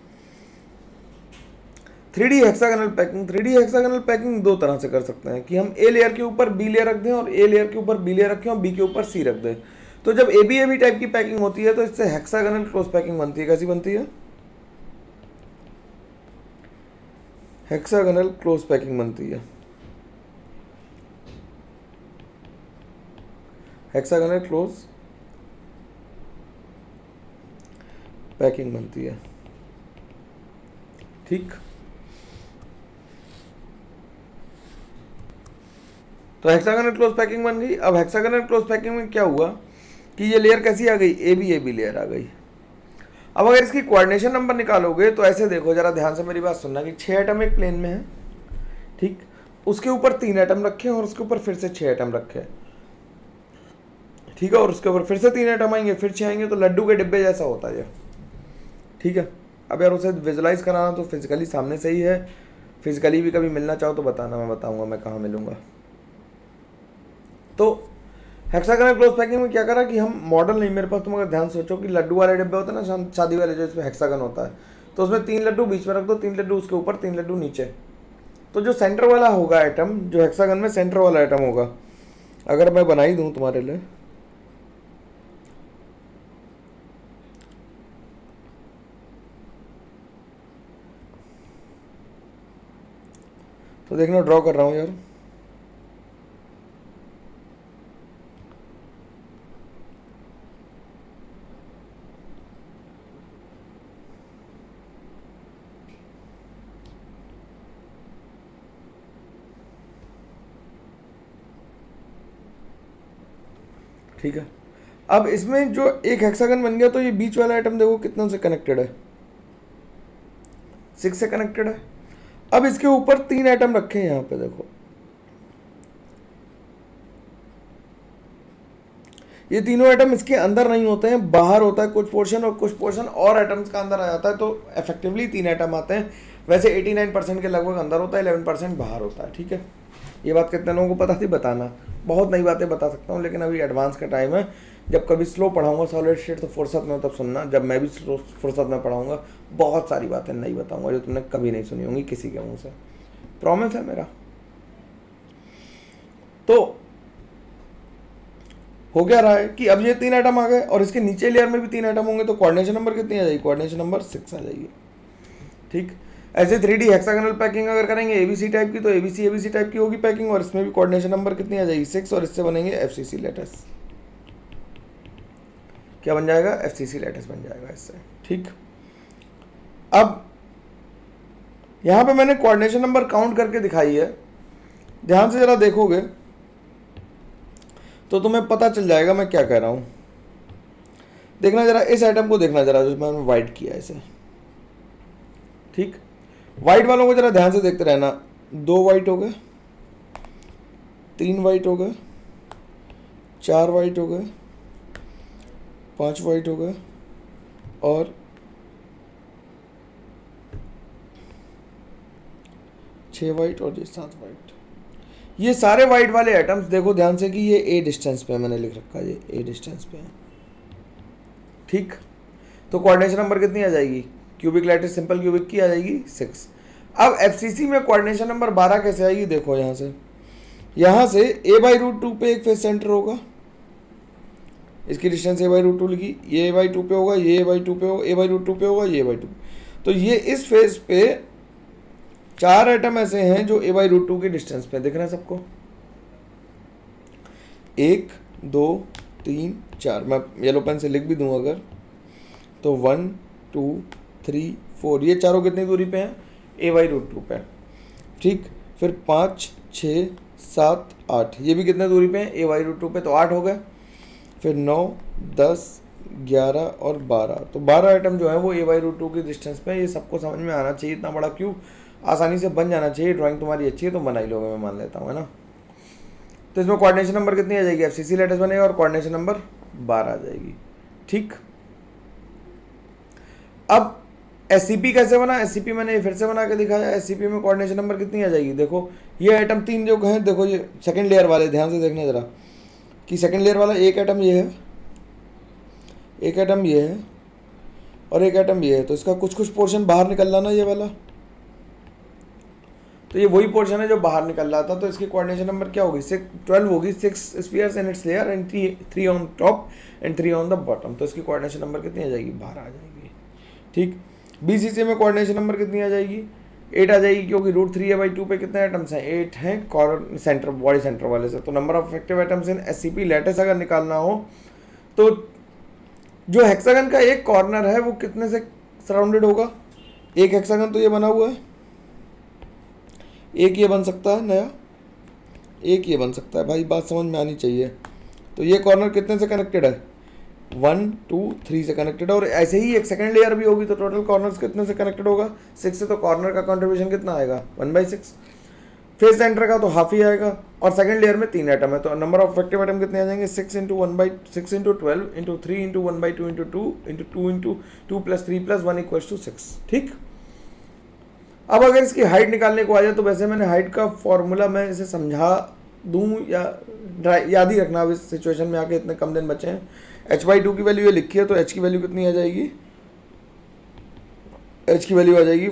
3D hexagonal packing. 3D hexagonal packing 2 तरह से कर सकते हैं कि हम ए लेयर के ऊपर बी लेयर रख दें और ए लेयर के ऊपर बी लेयर रखें और बी के ऊपर सी रख दें। तो जब ए बी टाइप की पैकिंग होती है, तो इससे हेक्सागोनल क्लोज पैकिंग बनती है। कैसी बनती है? हेक्सागोनल क्लोज पैकिंग बनती है। हेक्सागोनल क्लोज पैकिंग बनती है, ठीक। तो हेक्सागोनल क्लोज पैकिंग बन गई। अब हेक्सागोनल क्लोज पैकिंग में क्या हुआ कि ये लेयर कैसी आ गई, ए बी लेयर आ गई। अब अगर इसकी कोऑर्डिनेशन नंबर निकालोगे तो ऐसे देखो, जरा ध्यान से मेरी बात सुनना कि 6 एटम एक प्लेन में है, ठीक, उसके ऊपर 3 एटम रखे हैं और उसके ऊपर फिर से 6 एटम रखे हैं, ठीक है, और उसके ऊपर फिर से 3 एटम आएंगे, फिर 6 आएंगे, तो लड्डू के डिब्बे जैसा होता है, ठीक है। अब यार उसे विजुलाइज कराना तो फिजिकली सामने से ही है, फिजिकली भी कभी मिलना चाहो तो बताना, मैं बताऊंगा मैं कहाँ मिलूंगा। तो हेक्सागोनल क्लोज पैकिंग में क्या करा कि हम मॉडल नहीं, मेरे पास, तुम अगर ध्यान सोचो कि लड्डू वाले डिब्बे होते हैं ना शादी वाले, जो इसमें हेक्सागन होता है, तो उसमें 3 लड्डू बीच में रख दो, 3 लड्डू उसके ऊपर, 3 लड्डू नीचे। तो जो सेंटर वाला होगा आइटम, जो हेक्सागन में सेंटर वाला आइटम होगा, अगर मैं बना ही दूं तुम्हारे लिए, तो देखना ड्रॉ कर रहा हूं यार, ठीक है। अब इसमें जो एक हेक्सागन बन गया, तो ये बीच वाला आइटम देखो कितना से कनेक्टेड है, 6 से कनेक्टेड है। अब इसके ऊपर 3 आइटम रखे हैं यहाँ पे देखो, ये तीनों आइटम इसके अंदर नहीं होते हैं, बाहर होता है कुछ पोर्शन, और कुछ पोर्शन और आइटम्स का अंदर आ जाता है, तो इफेक्टिवली 3 आइटम आते हैं। वैसे 89% के लगभग अंदर होता है, 11% बाहर होता है, ठीक है। ये बात कितने लोगों को पता थी बताना, बहुत नई बातें बता सकता हूँ, लेकिन अभी एडवांस का टाइम है। जब कभी स्लो पढ़ाऊंगा सॉलिड स्टेट तो फुर्सत में तब सुनना, जब मैं भी स्लो फुर्सत में पढ़ाऊंगा बहुत सारी बातें नई बताऊंगा जो तुमने कभी नहीं सुनी होंगी किसी के मुंह से, प्रॉमिस है मेरा। तो हो क्या रहा है कि अब ये 3 आइटम आ गए और इसके नीचे लेयर में भी 3 आइटम होंगे, तो कोऑर्डिनेशन नंबर कितनी आ जाएगी, कोऑर्डिनेशन नंबर 6 आ जाएगी, ठीक। ऐसे 3D हेक्सागोनल पैकिंग अगर करेंगे एबीसी टाइप की, तो एबीसी टाइप की होगी पैकिंग, और इसमें भी कोऑर्डिनेशन नंबर कितनी आ जाएगी, 6, और इससे बनेंगे एफसीसी लेटेस। क्या बन जाएगा, एफसीसी लेटेस बन जाएगा इससे, ठीक। अब यहां पे मैंने कोऑर्डिनेशन नंबर काउंट करके दिखाई है, ध्यान से जरा देखोगे तो तुम्हें पता चल जाएगा मैं क्या कह रहा हूं। देखना जरा, इस आइटम को देखना जरा, जो मैंने वाइट किया इसे, ठीक। वाइट वालों को जरा ध्यान से देखते रहना, 2 वाइट हो गए, 3 वाइट हो गए, 4 वाइट हो गए, 5 वाइट हो गए, और 6 वाइट, और ये 7 वाइट। ये सारे वाइट वाले आइटम्स देखो ध्यान से कि ये ए डिस्टेंस पे मैंने लिख रखा है, ये ए डिस्टेंस पे है, ठीक। तो कोऑर्डिनेशन नंबर कितनी आ जाएगी, क्यूबिक लैटिस सिंपल क्यूबिक की आ जाएगी 6। अब एफसीसी में कोऑर्डिनेशन नंबर 12 कैसे आएगी, देखो यहाँ से a/√2 पे एक फेस सेंटर होगा, इसकी डिस्टेंस a/√2 लिखी, ये a/2 पे होगा, ये a/2 पे होगा, a/√2 पे होगा, ये a/2। तो ये इस फेस पे 4 एटम ऐसे हैं जो a/√2 की डिस्टेंस पे दिख रहे हैं सबको, 1 2 3 4, मैं येलो पेन से लिख भी दूं अगर, तो 1 2 3 4, ये चारों कितनी दूरी पे हैं, a/√2 पे, ठीक। फिर 5 6 7 8, ये भी कितने दूरी पे हैं, a/√2 पे, तो 8 हो गए। फिर 9 10 11 और 12, तो 12 आइटम जो है वो a/√2 की डिस्टेंस पे। ये सबको समझ में आना चाहिए, इतना बड़ा क्यूब आसानी से बन जाना चाहिए। ड्राइंग तुम्हारी अच्छी है तो बना ही लोगे, मैं मान लेता हूँ, है ना। तो इसमें कोऑर्डिनेशन नंबर कितनी आ जाएगी, एफसीसी लेटेस बनेगा और कोऑर्डिनेशन नंबर 12 आ जाएगी, ठीक। अब एससीपी कैसे बना, एससीपी मैंने फिर से बना के दिखाया। एससीपी में कोऑर्डिनेशन नंबर कितनी आ जाएगी, देखो ये आइटम 3 जो हैं, देखो ये सेकंड लेयर वाले, ध्यान से देखना जरा कि सेकंड लेयर वाला एक आइटम ये है, एक आइटम ये है, और एक आइटम ये है, तो इसका कुछ कुछ पोर्शन बाहर निकल रहा ना, ये वाला, तो ये वही पोर्शन है जो बाहर निकल रहा था। तो इसकी कोऑर्डिनेशन नंबर क्या होगी, 12 होगी, 6 spheres in its layer and 3 on top and 3 on the bottom. तो इसकी कोऑर्डिनेशन नंबर कितनी आ जाएगी, 12 आ जाएगी, ठीक। बीसीसी में कोऑर्डिनेशन नंबर कितनी आ जाएगी, 8 आ जाएगी, क्योंकि √3a/2 पे कितने आइटम्स हैं, 8 हैं कॉर्नर सेंटर बॉडी सेंटर वाले से। तो number of effective atoms in HCP lattice अगर निकालना हो तो जो हेक्सागन का एक कॉर्नर है वो कितने से सराउंडेड होगा, एक हेक्सागन तो ये बना हुआ है, एक ये बन सकता है नया, एक ये बन सकता है भाई, बात समझ में आनी चाहिए। तो ये कॉर्नर कितने से कनेक्टेड है, 1 2 3 से कनेक्टेड है। और ऐसे ही एक सेकंड लेयर भी होगी तो टोटल कॉर्नर्स कितने से कनेक्टेड होगा, 6 से। तो कॉर्नर का कंट्रीब्यूशन कितना आएगा, 1/6। फेस सेंटर का तो हाफ ही आएगा। और सेकंड लेयर में 3 एटम है तो नंबर ऑफ इफेक्टिव एटम कितने आ जाएंगे, 6 × 1/6 × 12 × 3 × 1/2 × 2 × 2 × 2 + 3 + 1 = 6। ठीक। अब अगर इसकी हाइट निकालने को आ जाए तो वैसे मैंने हाइट का फॉर्मूला मैं इसे समझा दूं या याद ही रखना। अब इस सिचुएशन में आके इतने कम दिन बचे हैं, h/2 की वैल्यू ये लिखी है तो h की वैल्यू कितनी आ जाएगी, h की वैल्यू आ जाएगी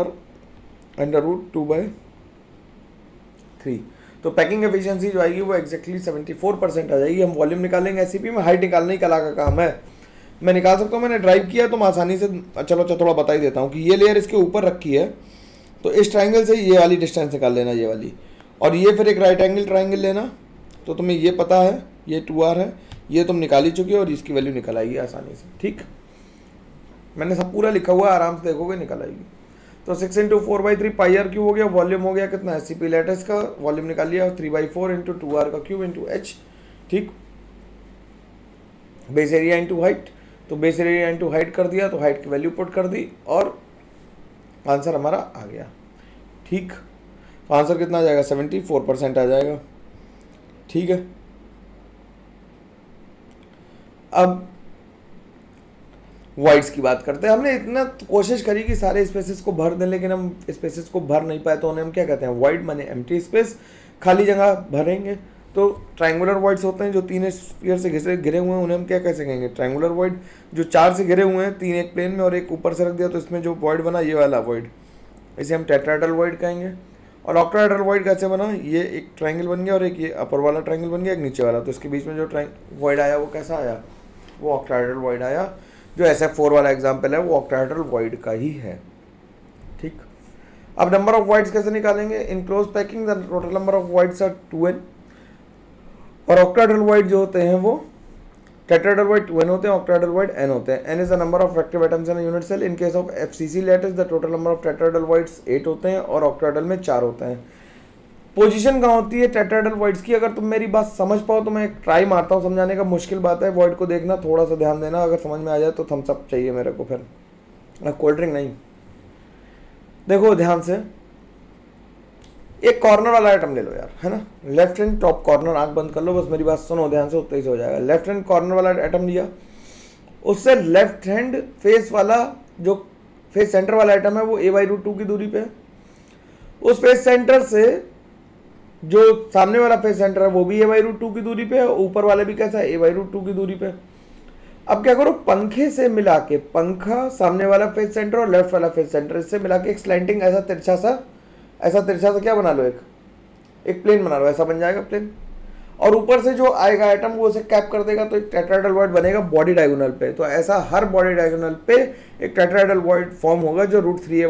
4r√2/3। तो पैकिंग एफिशिएंसी जो आएगी वो एक्जैक्टली 74% आ जाएगी। हम वॉल्यूम निकालेंगे एससीपी में, हाइट निकालने ही कला का काम है, मैं निकाल सकता हूँ। मैंने ड्राइव किया तो मैं आसानी से चलो थोड़ा बता ही देता हूँ कि ये लेयर इसके ऊपर रखी है तो इस ट्राइंगल से ये वाली डिस्टेंस निकाल लेना, ये वाली, और ये फिर एक राइट एंगल ट्राइंगल लेना। तो तुम्हें ये पता है ये 2r है, ये तुम निकाल ही चुके हो और इसकी वैल्यू निकल आएगी आसानी से। ठीक, मैंने सब पूरा लिखा हुआ है, आराम से देखोगे निकल आएगी। तो 6 × 4/3 πr क्यूब हो गया, वॉल्यूम हो गया कितना, एससीपी लेटेस्ट का वॉल्यूम निकाल लिया, 3/4 × 2r का क्यूब × h। ठीक, बेस एरिया इंटू हाइट, तो बेस एरिया इंटू हाइट कर दिया तो हाइट की वैल्यू पुट कर दी और आंसर हमारा आ गया। ठीक, तो आंसर कितना आ जाएगा, 74% आ जाएगा। ठीक है, अब वाइड्स की बात करते हैं। हमने इतना कोशिश करी कि सारे स्पेसेस को भर दें, लेकिन हम स्पेसेस को भर नहीं पाए तो उन्हें हम क्या कहते हैं, वाइड माने एम्प्टी स्पेस, खाली जगह भरेंगे। तो ट्रायंगुलर वाइड्स होते हैं जो 3 स्फीयर से घिरे हुए हैं, उन्हें हम क्या कह सकेंगे, ट्रायंगुलर वाइड। जो 4 से घिरे हुए हैं, 3 एक प्लेन में और एक ऊपर से रख दिया तो इसमें जो वाइड बना ये वाला वाइड, इसे हम टेट्राहेड्रल वाइड कहेंगे। और ऑक्टाहेड्रल वाइड कैसे बना, ये एक ट्रायंगल बन गया और एक ये अपर वाला ट्रायंगल बन गया, एक नीचे वाला, तो इसके बीच में जो वाइड आया वो कैसा आया, वो ऑक्टाहेड्रल वाइड आया। जो SF4 वाला एग्जाम्पल है वो ऑक्टाहेड्रल वाइड का ही है। ठीक, अब नंबर ऑफ वाइड्स कैसे निकालेंगे, in close packing the total number of voids are 2n। और ऑक्टाहेड्रल वाइड जो होते हैं वो टेट्राहेड्रल वाइड 2n होते हैं, ऑक्टाहेड्रल वाइड n होते हैं। n is the number of active atoms in unit cell. In case of FCC lattice the total number of tetrahedral voids 8 होते हैं और ऑक्टाहेड्रल में 4 होते हैं। पोजीशन कहाँ होती है टेट्राहेड्रल वाइड्स की, अगर तुम मेरी बात समझ पाओ तो मैं एक ट्राई मारता हूँ समझाने का, मुश्किल बात है, वाइड को देखना, थोड़ा सा ध्यान देना, अगर समझ में आ जाए तो थम्स अप चाहिए मेरे को, फिर कोल्ड ड्रिंक नहीं। देखो ध्यान से, एक कॉर्नर वाला आइटम ले लो यार, है ना, लेफ्ट हैंड टॉप कॉर्नर, आंख बंद कर लो, बस मेरी बात सुनो ध्यान से, उतना ही से हो जाएगा। लेफ्ट हैंड कॉर्नर वाला आइटम लिया, उससे लेफ्ट हैंड फेस वाला जो फेस सेंटर वाला आइटम है वो a/√2 की दूरी पे है। उस फेस सेंटर से जो सामने वाला फेस सेंटर है वो भी a/√2 की दूरी पे है, ऊपर वाले भी कैसा है, a/√2 की दूरी पे। अब क्या करो, पंखे से मिला के, पंखा सामने वाला फेस सेंटर और लेफ्ट वाला फेस सेंटर, इससे मिला के एक स्लैंटिंग ऐसा तिरछा सा क्या बना लो, एक प्लेन बना लो, ऐसा बन जाएगा प्लेन। और ऊपर से जो आएगा आइटम वो उसे कैप कर देगा तो एक टेट्राहेड्रल वॉइड बनेगा बॉडी डायगोनल पे। तो ऐसा हर बॉडी डायगोनल पे एक टेट्राहेड्रल वॉइड फॉर्म होगा जो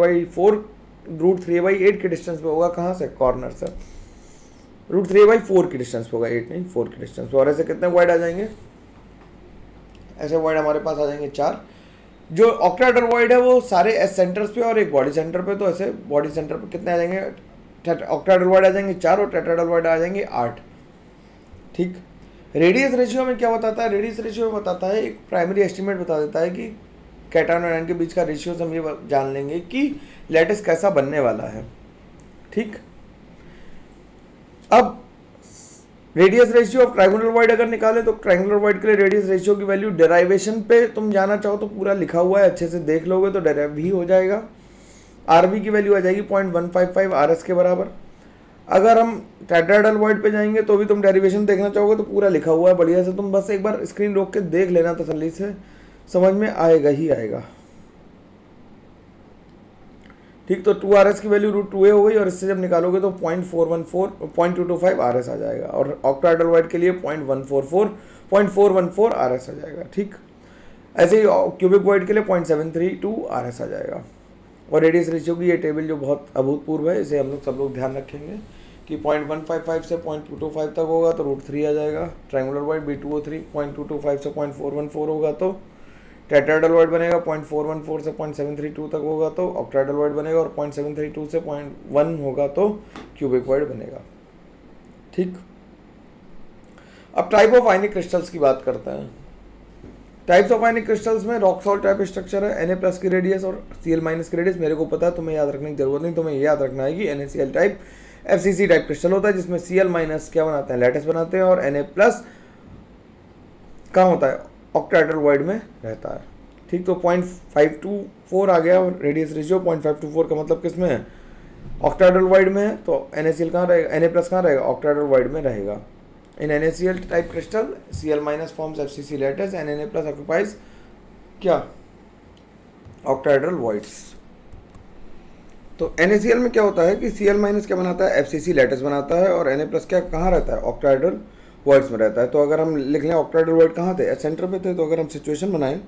√3a/8 के डिस्टेंस पे होगा, कहाँ से, कॉर्नर से। √3a/4 की डिस्टेंस पे होगा, 8 नहीं 4 की डिस्टेंस पे। और ऐसे कितने वाइड आ जाएंगे, ऐसे वाइड हमारे पास आ जाएंगे 4। जो ऑक्टाहेड्रल वाइड है वो सारे एस सेंटर्स पे और एक बॉडी सेंटर पे, तो ऐसे बॉडी सेंटर पे कितने आ जाएंगे, ऑक्टाहेड्रल वाइड आ जाएंगे 4 और टेट्राहेड्रल वाइड आ जाएंगे 8। ठीक, रेडियस रेशियो में क्या बताता है, रेडियस रेशियो में बताता है, एक प्राइमरी एस्टिमेट बता देता है कि कैटायन और एनायन के बीच का रेशियो से हम ये जान लेंगे कि लैटिस कैसा बनने वाला है। ठीक, अब radius ratio of triangular void अगर निकाले तो ट्रायंगुलर वाइड के लिए रेडियस रेशियो की वैल्यू डेराइवेशन पे तुम जाना चाहो तो पूरा लिखा हुआ है, अच्छे से देख लोगे तो डेराइव भी हो जाएगा। RV की वैल्यू आ जाएगी 0.155 RS के बराबर। अगर हम टेट्राहेड्रल वाइड पे जाएंगे तो भी तुम डेरिवेशन देखना चाहोगे तो पूरा लिखा हुआ है बढ़िया से, तुम बस एक बार स्क्रीन रोक के देख लेना तसल्ली से, समझ में आएगा ही आएगा। ठीक, तो 2RS की वैल्यू √2a हो गई और इससे जब निकालोगे तो 0.225 RS आ जाएगा। और ऑक्टाहेड्रल वाइड के लिए 0.414 RS आ जाएगा। ठीक, ऐसे ही क्यूबिक वाइड के लिए 0.732 RS आ जाएगा। और रेडियस रेशियो की ये टेबल जो बहुत अभूतपूर्व है, इसे हम लोग सब लोग ध्यान रखेंगे कि 0.155 से 0.225 तक होगा तो √3 आ जाएगा। ट्रायंगुलर वाइड B2O3 0.225 से 0.414 होगा तो टेट्राहेड्रल वाइड बनेगा, 0.414 से 0.732 तक होगा तो ऑक्टाहेड्रल वाइड बनेगा, और 0.732 से 0.1 होगा तो क्यूबिक वाइड बनेगा। ठीक, अब टाइप ऑफ आयनिक क्रिस्टल्स की बात करते हैं। टाइप्स ऑफ आयनिक क्रिस्टल्स में रॉक सॉल्ट टाइप स्ट्रक्चर है, Na+ की रेडियस और Cl- की रेडियस मेरे को पता है, तुम्हें याद रखने की जरूरत नहीं, तुम्हें याद रखना है कि NaCl type FCC type crystal होता है जिसमें Cl- क्या बनाते हैं, लैटिस बनाते हैं, और Na+ कहाँ होता है, ऑक्टाहेड्रल वॉइड में रहता है। ठीक, तो 0.524 आ गया रेडियस रेशियो, 0.524 का मतलब किस में है, ऑक्टाहेड्रल वॉइड में है, तो NaCl कहाँ रहेगा, Na+ कहाँ रहेगा, ऑक्टाहेड्रल वॉइड में रहेगा। In NaCl type crystal, Cl- forms FCC lattice and Na+ occupies क्या, octahedral voids। तो NaCl में क्या होता है कि Cl- क्या बनाता है, FCC lattice बनाता है, और Na+ क्या कहाँ रहता है, octahedral voids में रहता है। तो अगर हम लिख लें octahedral void कहाँ थे, सेंटर पे थे, तो अगर हम सिचुएशन बनाएं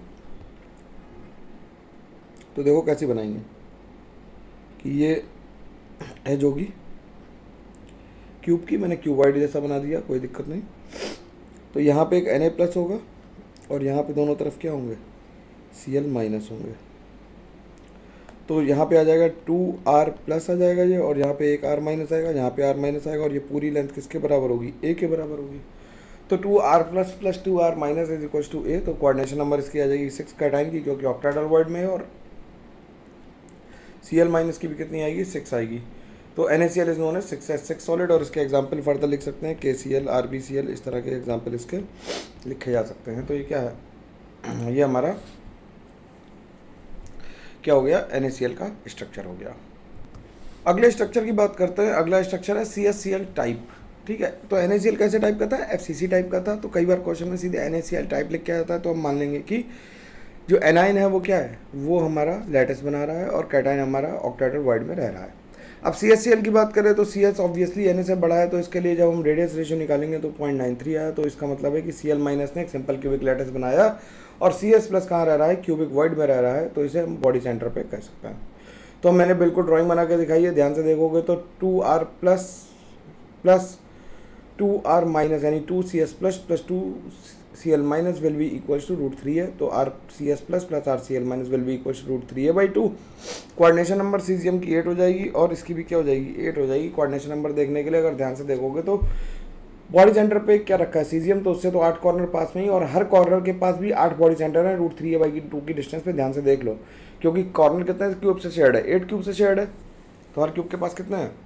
तो देखो कैसी बनाएंगे कि ये एज होगी क्यूब की, मैंने क्यूबॉइड जैसा बना दिया, कोई दिक्कत नहीं। तो यहाँ पे एक Na+ होगा और यहाँ पे दोनों तरफ क्या होंगे, Cl- होंगे। तो यहाँ पे आ जाएगा 2R+ आ जाएगा ये, और यहाँ पे एक R- आएगा, यहाँ पे R- आएगा, और ये पूरी लेंथ किसके बराबर होगी, A के बराबर होगी। तो 2R+ + 2R- is equal to A। तो कोऑर्डिनेशन नंबर इसकी आ जाएगी 6 कैटाइन की, क्योंकि ऑक्टाहेड्रल वॉइड में है, और Cl- की भी कितनी आएगी, 6 आएगी। तो NaCl is known as 6s6 solid, और इसके एग्जांपल फर्दर लिख सकते हैं KCl, RbCl, इस तरह के एग्जांपल इसके लिखे जा सकते हैं। तो ये क्या है, ये हमारा क्या हो गया, NaCl का स्ट्रक्चर हो गया। अगले स्ट्रक्चर की बात करते हैं। अगला स्ट्रक्चर है CsCl टाइप। ठीक है, तो NaCl कैसे टाइप का था, FCC टाइप का था। तो कई बार क्वेश्चन में सीधे NaCl टाइप लिख के आता है, तो हम मान लेंगे कि जो एनाइन है वो क्या है, वो हमारा लैटिस बना रहा है, और कैटाइन हमारा ऑक्टाहेड्रल वॉइड में रह रहा है। अब CsCl की बात करें तो CS ऑब्वियसली Na से बड़ा है, तो इसके लिए जब हम रेडियस रेशियो निकालेंगे तो 0.93 आया। तो इसका मतलब है कि Cl- ने एक सिंपल क्यूबिक लैटिस बनाया, और CS+ कहाँ रह रहा है, क्यूबिक वॉइड में रह रहा है, तो इसे हम बॉडी सेंटर पे कह सकते हैं। तो मैंने बिल्कुल ड्राइंग बना के दिखाई है, ध्यान से देखोगे तो 2R+ प्लस 2R- यानी 2CS+ plus 2Cl- will be equals to √3 है। तो RCS+ plus RCl- will be equals to √3a/2। Coordination number caesium की 8 हो जाएगी, और इसकी भी क्या हो जाएगी, 8 हो जाएगी। कोऑर्डिनेशन नंबर देखने के लिए अगर ध्यान से देखोगे तो बॉडी सेंटर पे क्या रखा है, सीजियम, तो उससे तो 8 कॉर्नर पास में ही, और हर कॉर्नर के पास भी 8 बॉडी सेंटर है √3a/2 की डिस्टेंस पे। ध्यान से देख लो, क्योंकि कॉर्नर कितने क्यूब से शेयर्ड है, 8 क्यूब से शेयर्ड है, तो हर क्यूब के पास कितने हैं,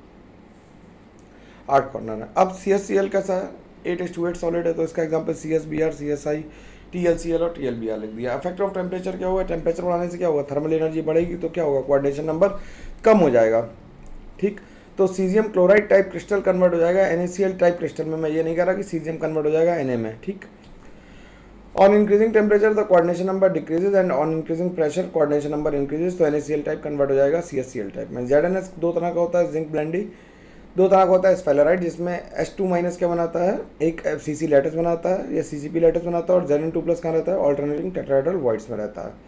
8 कॉर्नर है। अब CsCl कैसा है, 8:8 सॉलिड है, तो इसका एग्जांपल CsBr, CSI, TlCl और TlBr लिख दिया। फैक्टर ऑफ टेम्परेचर क्या होगा, टेम्परेचर बढ़ाने से क्या होगा, थर्मल एनर्जी बढ़ेगी, तो क्या होगा, कोऑर्डिनेशन नंबर कम हो जाएगा। ठीक, तो caesium chloride type crystal convert हो जाएगा NaCl टाइप क्रिस्टल में। मैं ये नहीं कह रहा कि सीजियम कन्वर्ट हो जाएगा Na में। ठीक, on increasing temperature the coordination number decreases, and on increasing pressure coordination number increases. तो NaCl टाइप कन्वर्ट हो जाएगा CsCl टाइप में। ZnS दो तरह का होता है, जिंक ब्लेंडी दो तरह का होता है, स्फेलराइट जिसमें H2- क्या बनाता है, एक FCC लैटिस बनाता है या CCP लैटिस बनाता है, और Zn2+ कहाँ रहता है, ऑल्टरनेटिंग टेट्राहेड्रल वॉइड्स में रहता है।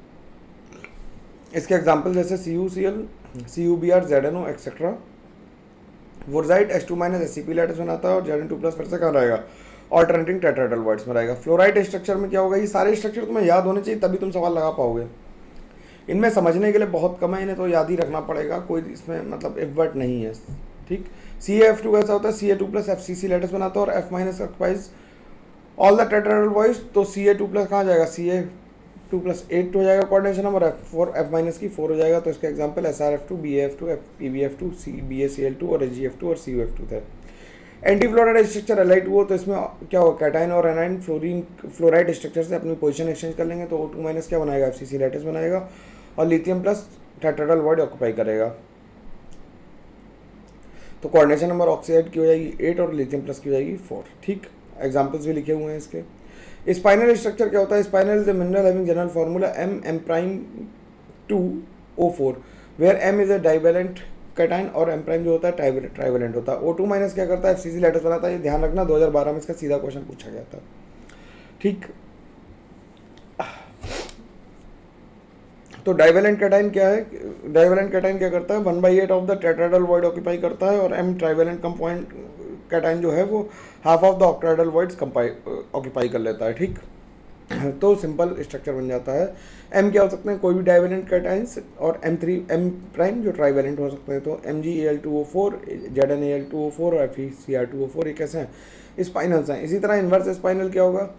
इसके एग्जांपल जैसे CuCl, CuBr, ZnO etcetera. Wurtzite H2- SCP lattice बनाता है, और Zn2+ फिर से कहाँ रहेगा, ऑल्टरनेटिंग टेट्राहेड्रल वॉइड्स में रहेगा। फ्लोराइड स्ट्रक्चर में क्या होगा, ये सारे स्ट्रक्चर तुम्हें याद होने चाहिए, तभी तुम सवाल लगा पाओगे। इनमें समझने के लिए बहुत कम है, इन्हें तो याद ही रखना पड़ेगा, कोई इसमें मतलब एफर्ट नहीं है। ठीक, CaF2 कैसा होता है, Ca2+ FCC लैटिस बनाता है, और F- occupies all the tetrahedral voids. तो Ca2+ कहाँ जाएगा, Ca2+ 8 हो जाएगा कोऑर्डिनेशन नंबर, F- की 4 हो जाएगा। तो इसके example SrF2, BaF2, PbF2, BaCl2 और HgF2 और CuF2 थे। एंटी फ्लोराइड स्ट्रक्चर Li2 हो, तो इसमें क्या होगा, कैटाइन और एनाइन फ्लोराइड स्ट्रक्चर से अपनी पोजीशन एक्सचेंज कर लेंगे, तो O2- क्या बनाएगा, FCC लैटिस बनाएगा, और lithium plus tetrahedral void occupy करेगा। तो कोऑर्डिनेशन नंबर ऑक्साइड की हो जाएगी 8 और लिथियम प्लस की हो जाएगी 4। ठीक, एग्जांपल्स भी लिखे हुए हैं इसके। स्पाइनल स्ट्रक्चर क्या होता है, spinel is a mineral having general formula M2O4 where M is a divalent cation, और M' जो होता है ट्राइवेलेंट होता है। O2- क्या करता है, FCC लैटिस बनाता है। ये ध्यान रखना, 2012 में इसका सीधा क्वेश्चन पूछा गया था। ठीक, तो डाइवेलेंट कैटाइन क्या है, डाइवेलेंट कैटाइन क्या करता है, 1/8 of the tetrahedral void occupy करता है, और M ट्राइवेलेंट कंपाउंड कैटाइन जो है वो half of the octahedral voids occupy कर लेता है। ठीक, तो सिंपल स्ट्रक्चर बन जाता है। एम क्या हो सकते हैं, कोई भी डाइवेलेंट कैटाइंस, और M3 M प्राइम जो ट्राइवेलेंट हो सकते हैं, तो MgAl2O4, ZnAl2O4 और FeCr2O4 ये कैसे हैं, स्पाइनल्स हैं। इसी तरह इन्वर्स स्पाइनल क्या होगा,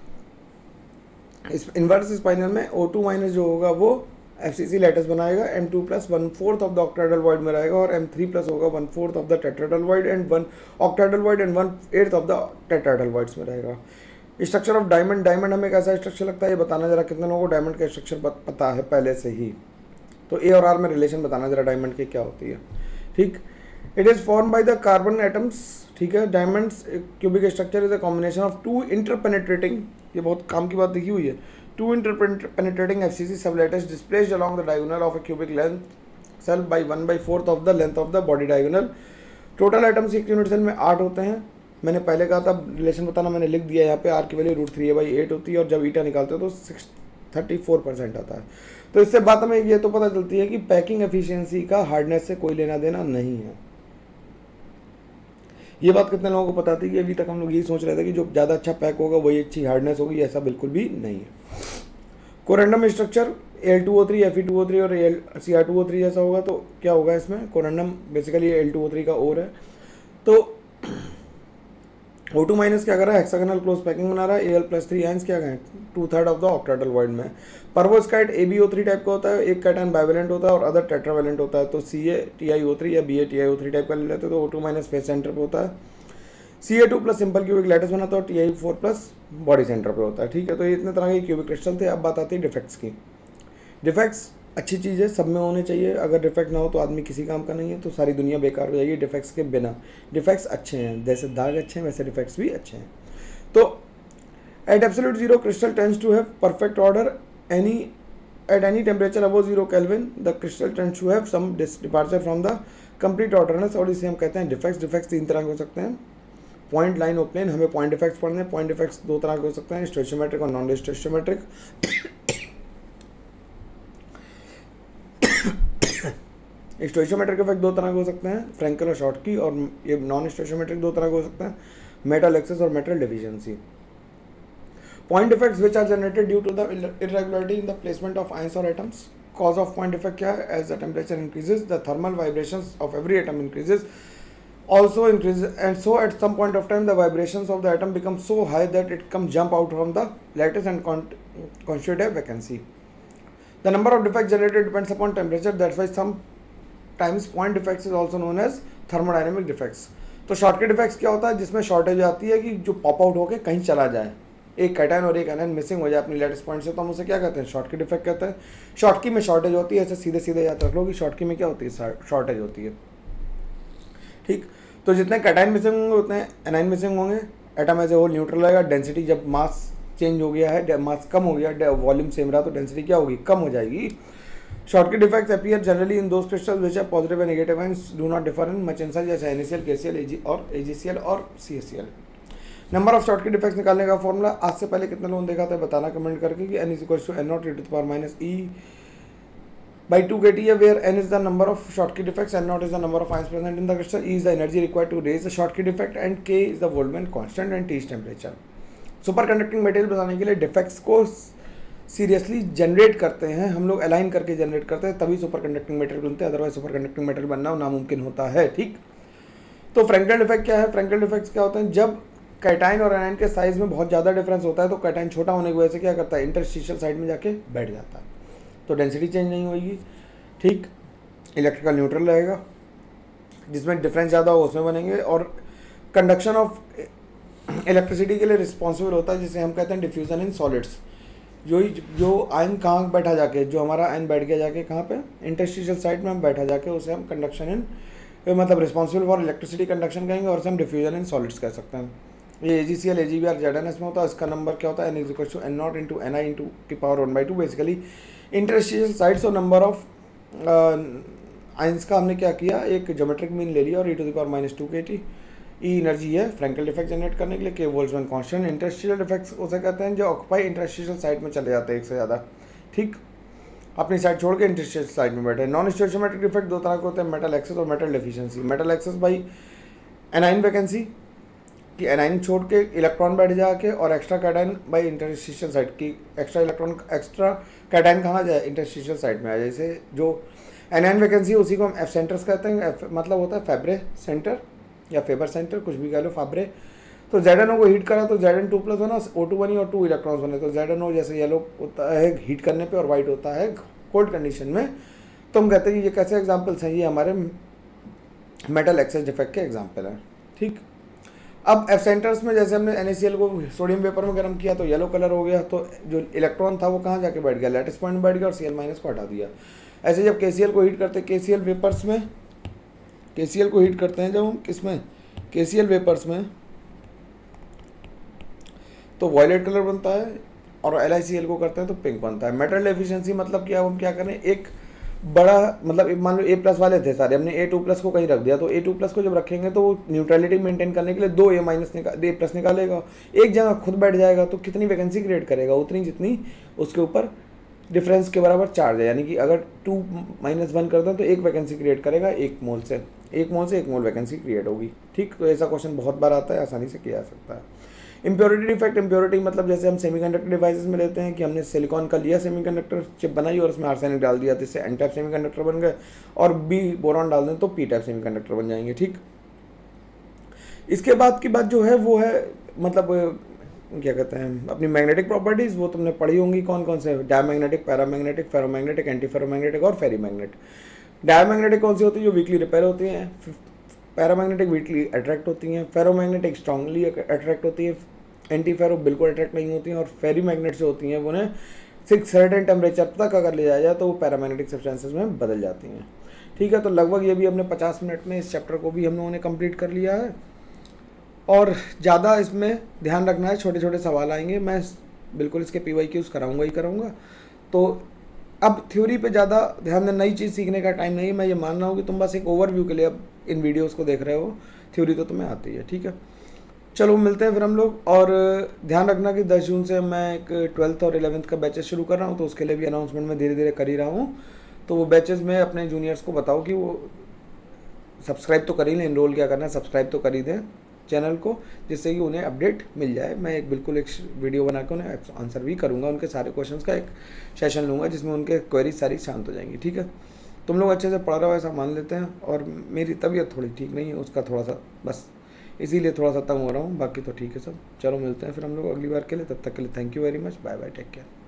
इस इन्वर्स स्पाइनल में O2 माइनस जो होगा वो FCC लैटिस बनाएगा, M2 plus 1/4 of the octahedral void में रहेगा, और M3 प्लस होगा 1/4 of the tetrahedral void and 1 octahedral void and 1/8 of the tetrahedral voids में रहेगा। स्ट्रक्चर ऑफ डायमंड, डायमंड हमें कैसा स्ट्रक्चर लगता है ये बताना जरा, कितने लोगों को डायमंड का स्ट्रक्चर पता है पहले से ही, तो ए और आर में रिलेशन बताना जरा डायमंड की क्या होती है। ठीक, it is form by the carbon atoms. ठीक है, diamonds cubic structure is a combination of two interpenetrating, ये बहुत काम की बात लिखी हुई है, two interpenetrating FCC sublattice displaced along the diagonal of a cubic length cell by 1/4 of the length of the body diagonal. Total atoms एक unit cell में 8 होते हैं। मैंने पहले कहा था रिलेशन बताना, मैंने लिख दिया यहाँ पे, आर की वैल्यू √3a/8 होती है, और जब ईटा निकालते हो तो 34% आता है। तो इससे बात हमें ये तो पता चलती है कि पैकिंग एफिशिएंसी का हार्डनेस से कोई लेना देना नहीं है। ये बात कितने लोगों को पता थी कि अभी तक हम लोग यही सोच रहे थे कि जो ज़्यादा अच्छा पैक होगा वही अच्छी हार्डनेस होगी, ऐसा बिल्कुल भी नहीं है। कोरेंडम स्ट्रक्चर Al2O3, Fe2O3 और Cr2O3 जैसा होगा, तो क्या होगा इसमें, कोरेंडम बेसिकली Al2O3 का ओर है, तो O2 माइनस क्या कर रहा है, हेक्सागोनल क्लोज पैकिंग बना रहा है, Al+3 आयंस क्या है 2/3 ऑफ द ऑक्टाहेड्रल वॉइड में। परवोस्काइट AbO3 टाइप का होता है, एक कैटायन बाइवेलेंट होता है और अदर टेट्रावेलेंट होता है, तो CaTiO3 या BaTiO3 टाइप का ले लेते हैं, तो O2 माइनस फेस सेंटर पे होता है, Ca2 plus simple cubic lattice बनाता है, और Ti4 प्लस बॉडी सेंटर पे होता है। ठीक है, तो ये इतने तरह के क्यूबिक क्रिस्टल थे। अब बात आती है डिफेक्ट्स की। डिफेक्ट्स अच्छी चीज़ है, सब में होने चाहिए, अगर डिफेक्ट ना हो तो आदमी किसी काम का नहीं है, तो सारी दुनिया बेकार हो जाएगी डिफेक्ट्स के बिना। डिफेक्ट्स अच्छे हैं, जैसे दाग अच्छे हैं वैसे डिफेक्ट्स भी अच्छे हैं। तो at absolute zero crystal tends to have perfect order, at any temperature above 0 kelvin the crystal tends to have some departure from the complete orderness, और इसे हम कहते हैं डिफेक्ट्स। डिफेक्ट्स 3 तरह के हो सकते हैं, पॉइंट, लाइन और प्लेन। हमें पॉइंट डिफेक्ट्स पढ़ने हैं। पॉइंट डिफेक्ट्स 2 तरह के हो सकते हैं, स्टोइचियोमेट्रिक और नॉन स्टोइचियोमेट्रिक। स्टोइचियोमेट्रिक इफेक्ट 2 तरह के हो सकते हैं, फ्रैंकल और शॉर्टकी, और ये नॉन स्टोइचियोमेट्रिक 2 तरह के हो सकते हैं, मेटल एक्सेस और metal deficiency. Point effects which are generated due to the irregularity in the placement of ions और atoms. Cause of point effect क्या है, as the temperature increases the thermal vibrations of every atom increases also increases, and so at some point of time the vibrations of the atom become so high that it can jump out from the lattice and constitute a vacancy. The number of defects generated depends upon temperature, that's why sometimes point defects is also known as thermodynamic defects. तो Schottky defects क्या होता है, जिसमें shortage आती है कि जो pop out होकर कहीं चला जाए, एक कैटायन और एक एनायन मिसिंग हो जाए अपनी लेटिस पॉइंट से, तो हम उसे क्या कहते हैं, शॉर्टकट डिफेक्ट कहते हैं। शॉर्टकी में शॉर्टेज होती है, ऐसे सीधे सीधे याद रख लो कि शॉर्टकी में क्या होती है, शॉर्टेज होती है। ठीक, तो जितने कैटायन मिसिंग होंगे उतने एनाइन मिसिंग होंगे, atom as a whole neutral रहेगा। डेंसिटी, जब मास चेंज हो गया है, मास कम हो गया, वॉल्यूम सेम रहा, तो डेंसिटी क्या होगी, कम हो जाएगी। Schottky defects appear generally in those crystals which are positive and negative ions do not differ in much in size, जैसे NaCl, KCl और AgCl और CaCl। Number of Schottky defects निकालने का फॉर्मूला, आज से पहले कितने लोगों ने देखा था बताना कमेंट करके, कि n = n0 by 2 kT, where n is the number of shortcut defects, n0 is the number of ions present in the crystal, E is the energy required to raise the shortcut defect, and K is the Boltzmann constant and T is temperature. Superconducting material बनाने के लिए defects को seriously generate करते हैं हम लोग, align करके generate करते हैं, तभी सुपर कंडक्टिंग मटेरियल बनते हैं, अदरवाइज सुपर कंडक्टिंग मटेरियल बनना नामुमकिन होता है। ठीक, तो फ्रैंकल डिफेक्ट क्या है, फ्रैंकल डिफेक्ट्स क्या होते हैं, जब कैटायन और एनायन के साइज में बहुत ज़्यादा डिफरेंस होता है, तो कैटायन छोटा होने की वजह से क्या करता है, इंटरस्टिशियल साइड में जाके बैठ जाता है, तो डेंसिटी चेंज नहीं होगी। ठीक, इलेक्ट्रिकल न्यूट्रल रहेगा, जिसमें डिफरेंस ज़्यादा हो उसमें बनेंगे, और कंडक्शन ऑफ इलेक्ट्रिसिटी के लिए रिस्पॉन्सिबल होता है, जिसे हम कहते हैं डिफ्यूजन इन सॉलिड्स। जो आयन कहाँ बैठा जाके, जो हमारा आयन बैठ गया जाके कहाँ पे, इंटरस्टिशियल साइड में हम बैठा जाके, उसे हम कंडक्शन इन, मतलब रिस्पॉन्सिबल फॉर इलेक्ट्रिसिटी कंडक्शन कहेंगे, और उसे हम डिफ्यूजन इन सॉलिड्स कह सकते हैं। ये AgCl, AgBr, ZnS में होता है, इसका नंबर क्या होता है, n = n0 × Ni × 1/2, basically interstitial sites और नंबर ऑफ आयंस का हमने क्या किया, एक ज्योमेट्रिक मीन ले लिया, और e⁻² kT ई एनर्जी है फ्रैंकल डिफेक्ट जनरेट करने के लिए, K Boltzmann constant. Interstitial defects उसे कहते हैं जो ऑक्यूपाई इंटरस्टिशियल साइड में चले जाते हैं एक से ज़्यादा, ठीक, अपनी साइड छोड़ के इंटरस्टिशियल साइड में बैठे। नॉन स्टोइचियोमेट्रिक डिफेक्ट 2 तरह के होते हैं, मेटल एक्सेस और metal deficiency. Metal excess by anion vacancy, कि एनाइन छोड़ के इलेक्ट्रॉन बैठ जाके और extra cation by interstitial site की एक्स्ट्रा कैटायन कहाँ जाए, इंटरस्टिशियल साइड में आ जाए। जैसे जो एनाइन वैकेंसी है उसी को हम एफ सेंटर्स कहते हैं, मतलब होता है फैब्रे सेंटर या फेबर सेंटर, कुछ भी कह लो, फाब्रे। तो ZnO को हीट करा तो Zn2+ बना, O2 बनी और 2 इलेक्ट्रॉन्स बने। तो ZnO जैसे येलो होता है हीट करने पे और वाइट होता है कोल्ड कंडीशन में। तो हम कहते हैं कि ये कैसे एग्जाम्पल्स हैं, ये हमारे मेटल एक्सचेंज इफेक्ट के एग्जाम्पल हैं। ठीक, अब एफ सेंटर्स में जैसे हमने NaCl को सोडियम वेपर में गर्म किया तो येलो कलर हो गया, तो जो इलेक्ट्रॉन था वो कहाँ जाके बैठ गया, लैटिस पॉइंट बैठ गया और Cl- को हटा दिया। ऐसे जब KCl को हीट करते हैं, KCl वेपर्स में, KCl को हीट करते हैं जब हम किसमें, KCl वेपर्स में, तो वॉयलेट कलर बनता है, और LiCl को करते हैं तो पिंक बनता है। मेटल एफिशिएंसी मतलब कि अब हम क्या करें, एक बड़ा मतलब मान लो A+ वाले थे सारे, हमने A2+ को कहीं रख दिया, तो A2+ को जब रखेंगे तो वो न्यूट्रलिटी मेंटेन करने के लिए 2 A+ निकालेगा, एक जगह खुद बैठ जाएगा तो कितनी वैकेंसी क्रिएट करेगा, उतनी जितनी उसके ऊपर डिफरेंस के बराबर चार्ज है। यानी कि अगर 2-1 कर दें तो एक वैकेंसी क्रिएट करेगा 1 मोल से, 1 मोल वैकेंसी क्रिएट होगी। ठीक, तो ऐसा क्वेश्चन बहुत बार आता है, आसानी से किया जा सकता है। इम्प्योरिटी डिफेक्ट, इम्प्योरिटी मतलब जैसे हम सेमीकंडक्टर डिवाइसेस में लेते हैं कि हमने सिलिकॉन का लिया सेमीकंडक्टर चिप बनाई और उसमें आर्सेनिक डाल दिया, जिससे N टाइप सेमीकंडक्टर बन गए, और B बोरॉन डाल दें तो P टाइप सेमीकंडक्टर बन जाएंगे। ठीक, इसके बाद की बात जो है वो है मतलब क्या कहते हैं अपनी मैग्नेटिक प्रॉपर्टीज़, वो तुमने पढ़ी होंगी कौन कौन से, diamagnetic, paramagnetic, ferromagnetic, antiferromagnetic और फेरीमैग्नेट। डायमैग्नेटिक कौन सी होती है, जो वीकली रिपेयर होती हैं, पैरामैग्नेटिक वीकली अट्रैक्ट होती हैं, फेरोमैग्नेटिक स्ट्रांगली अट्रैक्ट होती है, एंटी फेरो बिल्कुल अट्रैक्ट नहीं होती हैं, और फेरी मैग्नेट जो होती हैं वो उन्हें सर्टेन टेम्परेचर तक अगर ले जाया जाए तो वो पैरामैग्नेटिक सब्सटेंसेस में बदल जाती हैं। ठीक है, तो लगभग ये भी हमने 50 मिनट में इस चैप्टर को भी हम लोगों ने कंप्लीट कर लिया है, और ज़्यादा इसमें ध्यान रखना है, छोटे छोटे सवाल आएंगे, मैं बिल्कुल इसके PYQs कराऊंगा ही कराऊंगा। तो अब थ्योरी पे ज़्यादा ध्यान देना, नई चीज़ सीखने का टाइम नहीं है। मैं ये मान रहा हूँ कि तुम बस एक ओवरव्यू के लिए अब इन वीडियोज़ को देख रहे हो, थ्योरी तो तुम्हें आती है। ठीक है, चलो मिलते हैं फिर हम लोग। और ध्यान रखना कि 10 जून से मैं एक 12th और 11th का बैचेस शुरू कर रहा हूँ, तो उसके लिए भी अनाउंसमेंट मैं धीरे धीरे कर ही रहा हूँ। तो वो बैचेस में अपने जूनियर्स को बताओ कि वो सब्सक्राइब तो कर ही लें, इनरोल क्या करना है, सब्सक्राइब तो कर ही दें चैनल को, जिससे कि उन्हें अपडेट मिल जाए। मैं बिल्कुल एक वीडियो बना के उन्हें आंसर भी करूँगा, उनके सारे क्वेश्चन का एक सेशन लूँगा जिसमें उनके क्वेरीज सारी शांत हो जाएंगी। ठीक है, तुम लोग अच्छे से पढ़ रहे हो ऐसा मान लेते हैं, और मेरी तबीयत थोड़ी ठीक नहीं है, उसका थोड़ा सा बस इसीलिए थोड़ा सा तंग हो रहा हूँ, बाकी तो ठीक है सब। चलो मिलते हैं फिर हम लोग अगली बार के लिए, तब तक के लिए thank you very much, bye bye, take care.